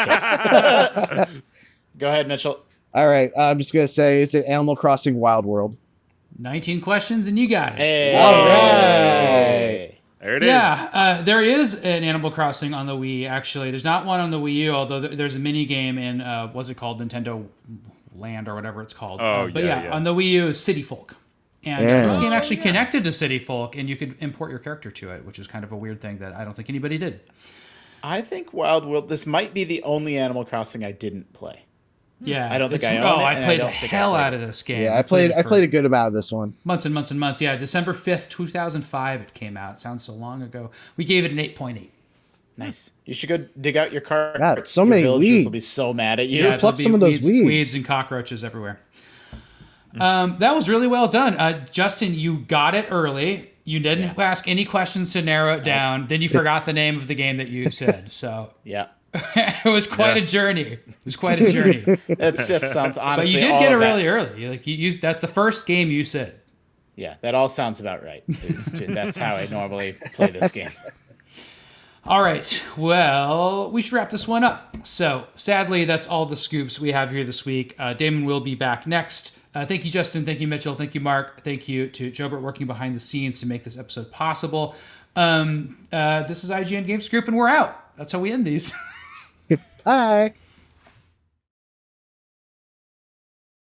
[SPEAKER 2] ahead, Mitchell.
[SPEAKER 4] All right, I'm just gonna say is it Animal Crossing Wild World?
[SPEAKER 1] nineteen questions and you got it.
[SPEAKER 2] Hey.
[SPEAKER 4] All right.
[SPEAKER 3] There it is.
[SPEAKER 1] Yeah, uh, there is an Animal Crossing on the Wii, actually. There's not one on the Wii U, although th- there's a mini game in, uh, what's it called? Nintendo Land or whatever it's called.
[SPEAKER 3] Oh,
[SPEAKER 1] Uh, but
[SPEAKER 3] yeah,
[SPEAKER 1] yeah,
[SPEAKER 3] yeah.
[SPEAKER 1] on the Wii U is City Folk. And
[SPEAKER 4] Yeah.
[SPEAKER 1] this game
[SPEAKER 2] Oh,
[SPEAKER 1] actually
[SPEAKER 2] yeah.
[SPEAKER 1] connected to City Folk, and you could import your character to it, which is kind of a weird thing that I don't think anybody did.
[SPEAKER 2] I think Wild World. This might be the only Animal Crossing I didn't play.
[SPEAKER 1] Yeah,
[SPEAKER 2] I don't think
[SPEAKER 1] it's-
[SPEAKER 2] I own
[SPEAKER 1] Oh,
[SPEAKER 2] it,
[SPEAKER 1] I
[SPEAKER 2] and I
[SPEAKER 1] played the
[SPEAKER 2] don't think I
[SPEAKER 1] hell
[SPEAKER 2] played
[SPEAKER 1] out
[SPEAKER 2] it.
[SPEAKER 1] of this game.
[SPEAKER 4] Yeah, I played
[SPEAKER 1] it
[SPEAKER 4] I
[SPEAKER 1] for
[SPEAKER 4] played a good amount of this one.
[SPEAKER 1] months and months and months. Yeah, December fifth, two thousand five. It came out. Sounds so long ago. We gave it an eight point eight.
[SPEAKER 2] Nice. You should go dig out your cards.
[SPEAKER 4] God, so
[SPEAKER 2] Your
[SPEAKER 4] many
[SPEAKER 2] villagers
[SPEAKER 4] weeds.
[SPEAKER 2] will be so mad at you.
[SPEAKER 1] Yeah,
[SPEAKER 4] pluck
[SPEAKER 1] there'll be
[SPEAKER 4] some of those
[SPEAKER 1] weeds,
[SPEAKER 4] weeds.
[SPEAKER 1] weeds and cockroaches everywhere. Um, that was really well done, uh, Justin. You got it early. You didn't ask any questions to narrow it down. Then you forgot the name of the game that you said. So
[SPEAKER 2] Yeah.
[SPEAKER 1] it was quite
[SPEAKER 3] Yeah.
[SPEAKER 1] a journey. It was quite a journey.
[SPEAKER 2] That, that sounds
[SPEAKER 1] But
[SPEAKER 2] honestly.
[SPEAKER 1] you did
[SPEAKER 2] all
[SPEAKER 1] get it
[SPEAKER 2] of that-
[SPEAKER 1] really early. You, like you used that's the first game you said.
[SPEAKER 2] Yeah, that all sounds about right. Is to, that's how I normally play this game.
[SPEAKER 1] All right. Well, we should wrap this one up. So, sadly, that's all the scoops we have here this week. Uh, Damon will be back next. Uh, thank you, Justin. Thank you, Mitchell. Thank you, Mark. Thank you to Jobert working behind the scenes to make this episode possible. Um, uh, this is I G N Game Scoop, and we're out. That's how we end these.
[SPEAKER 4] Bye.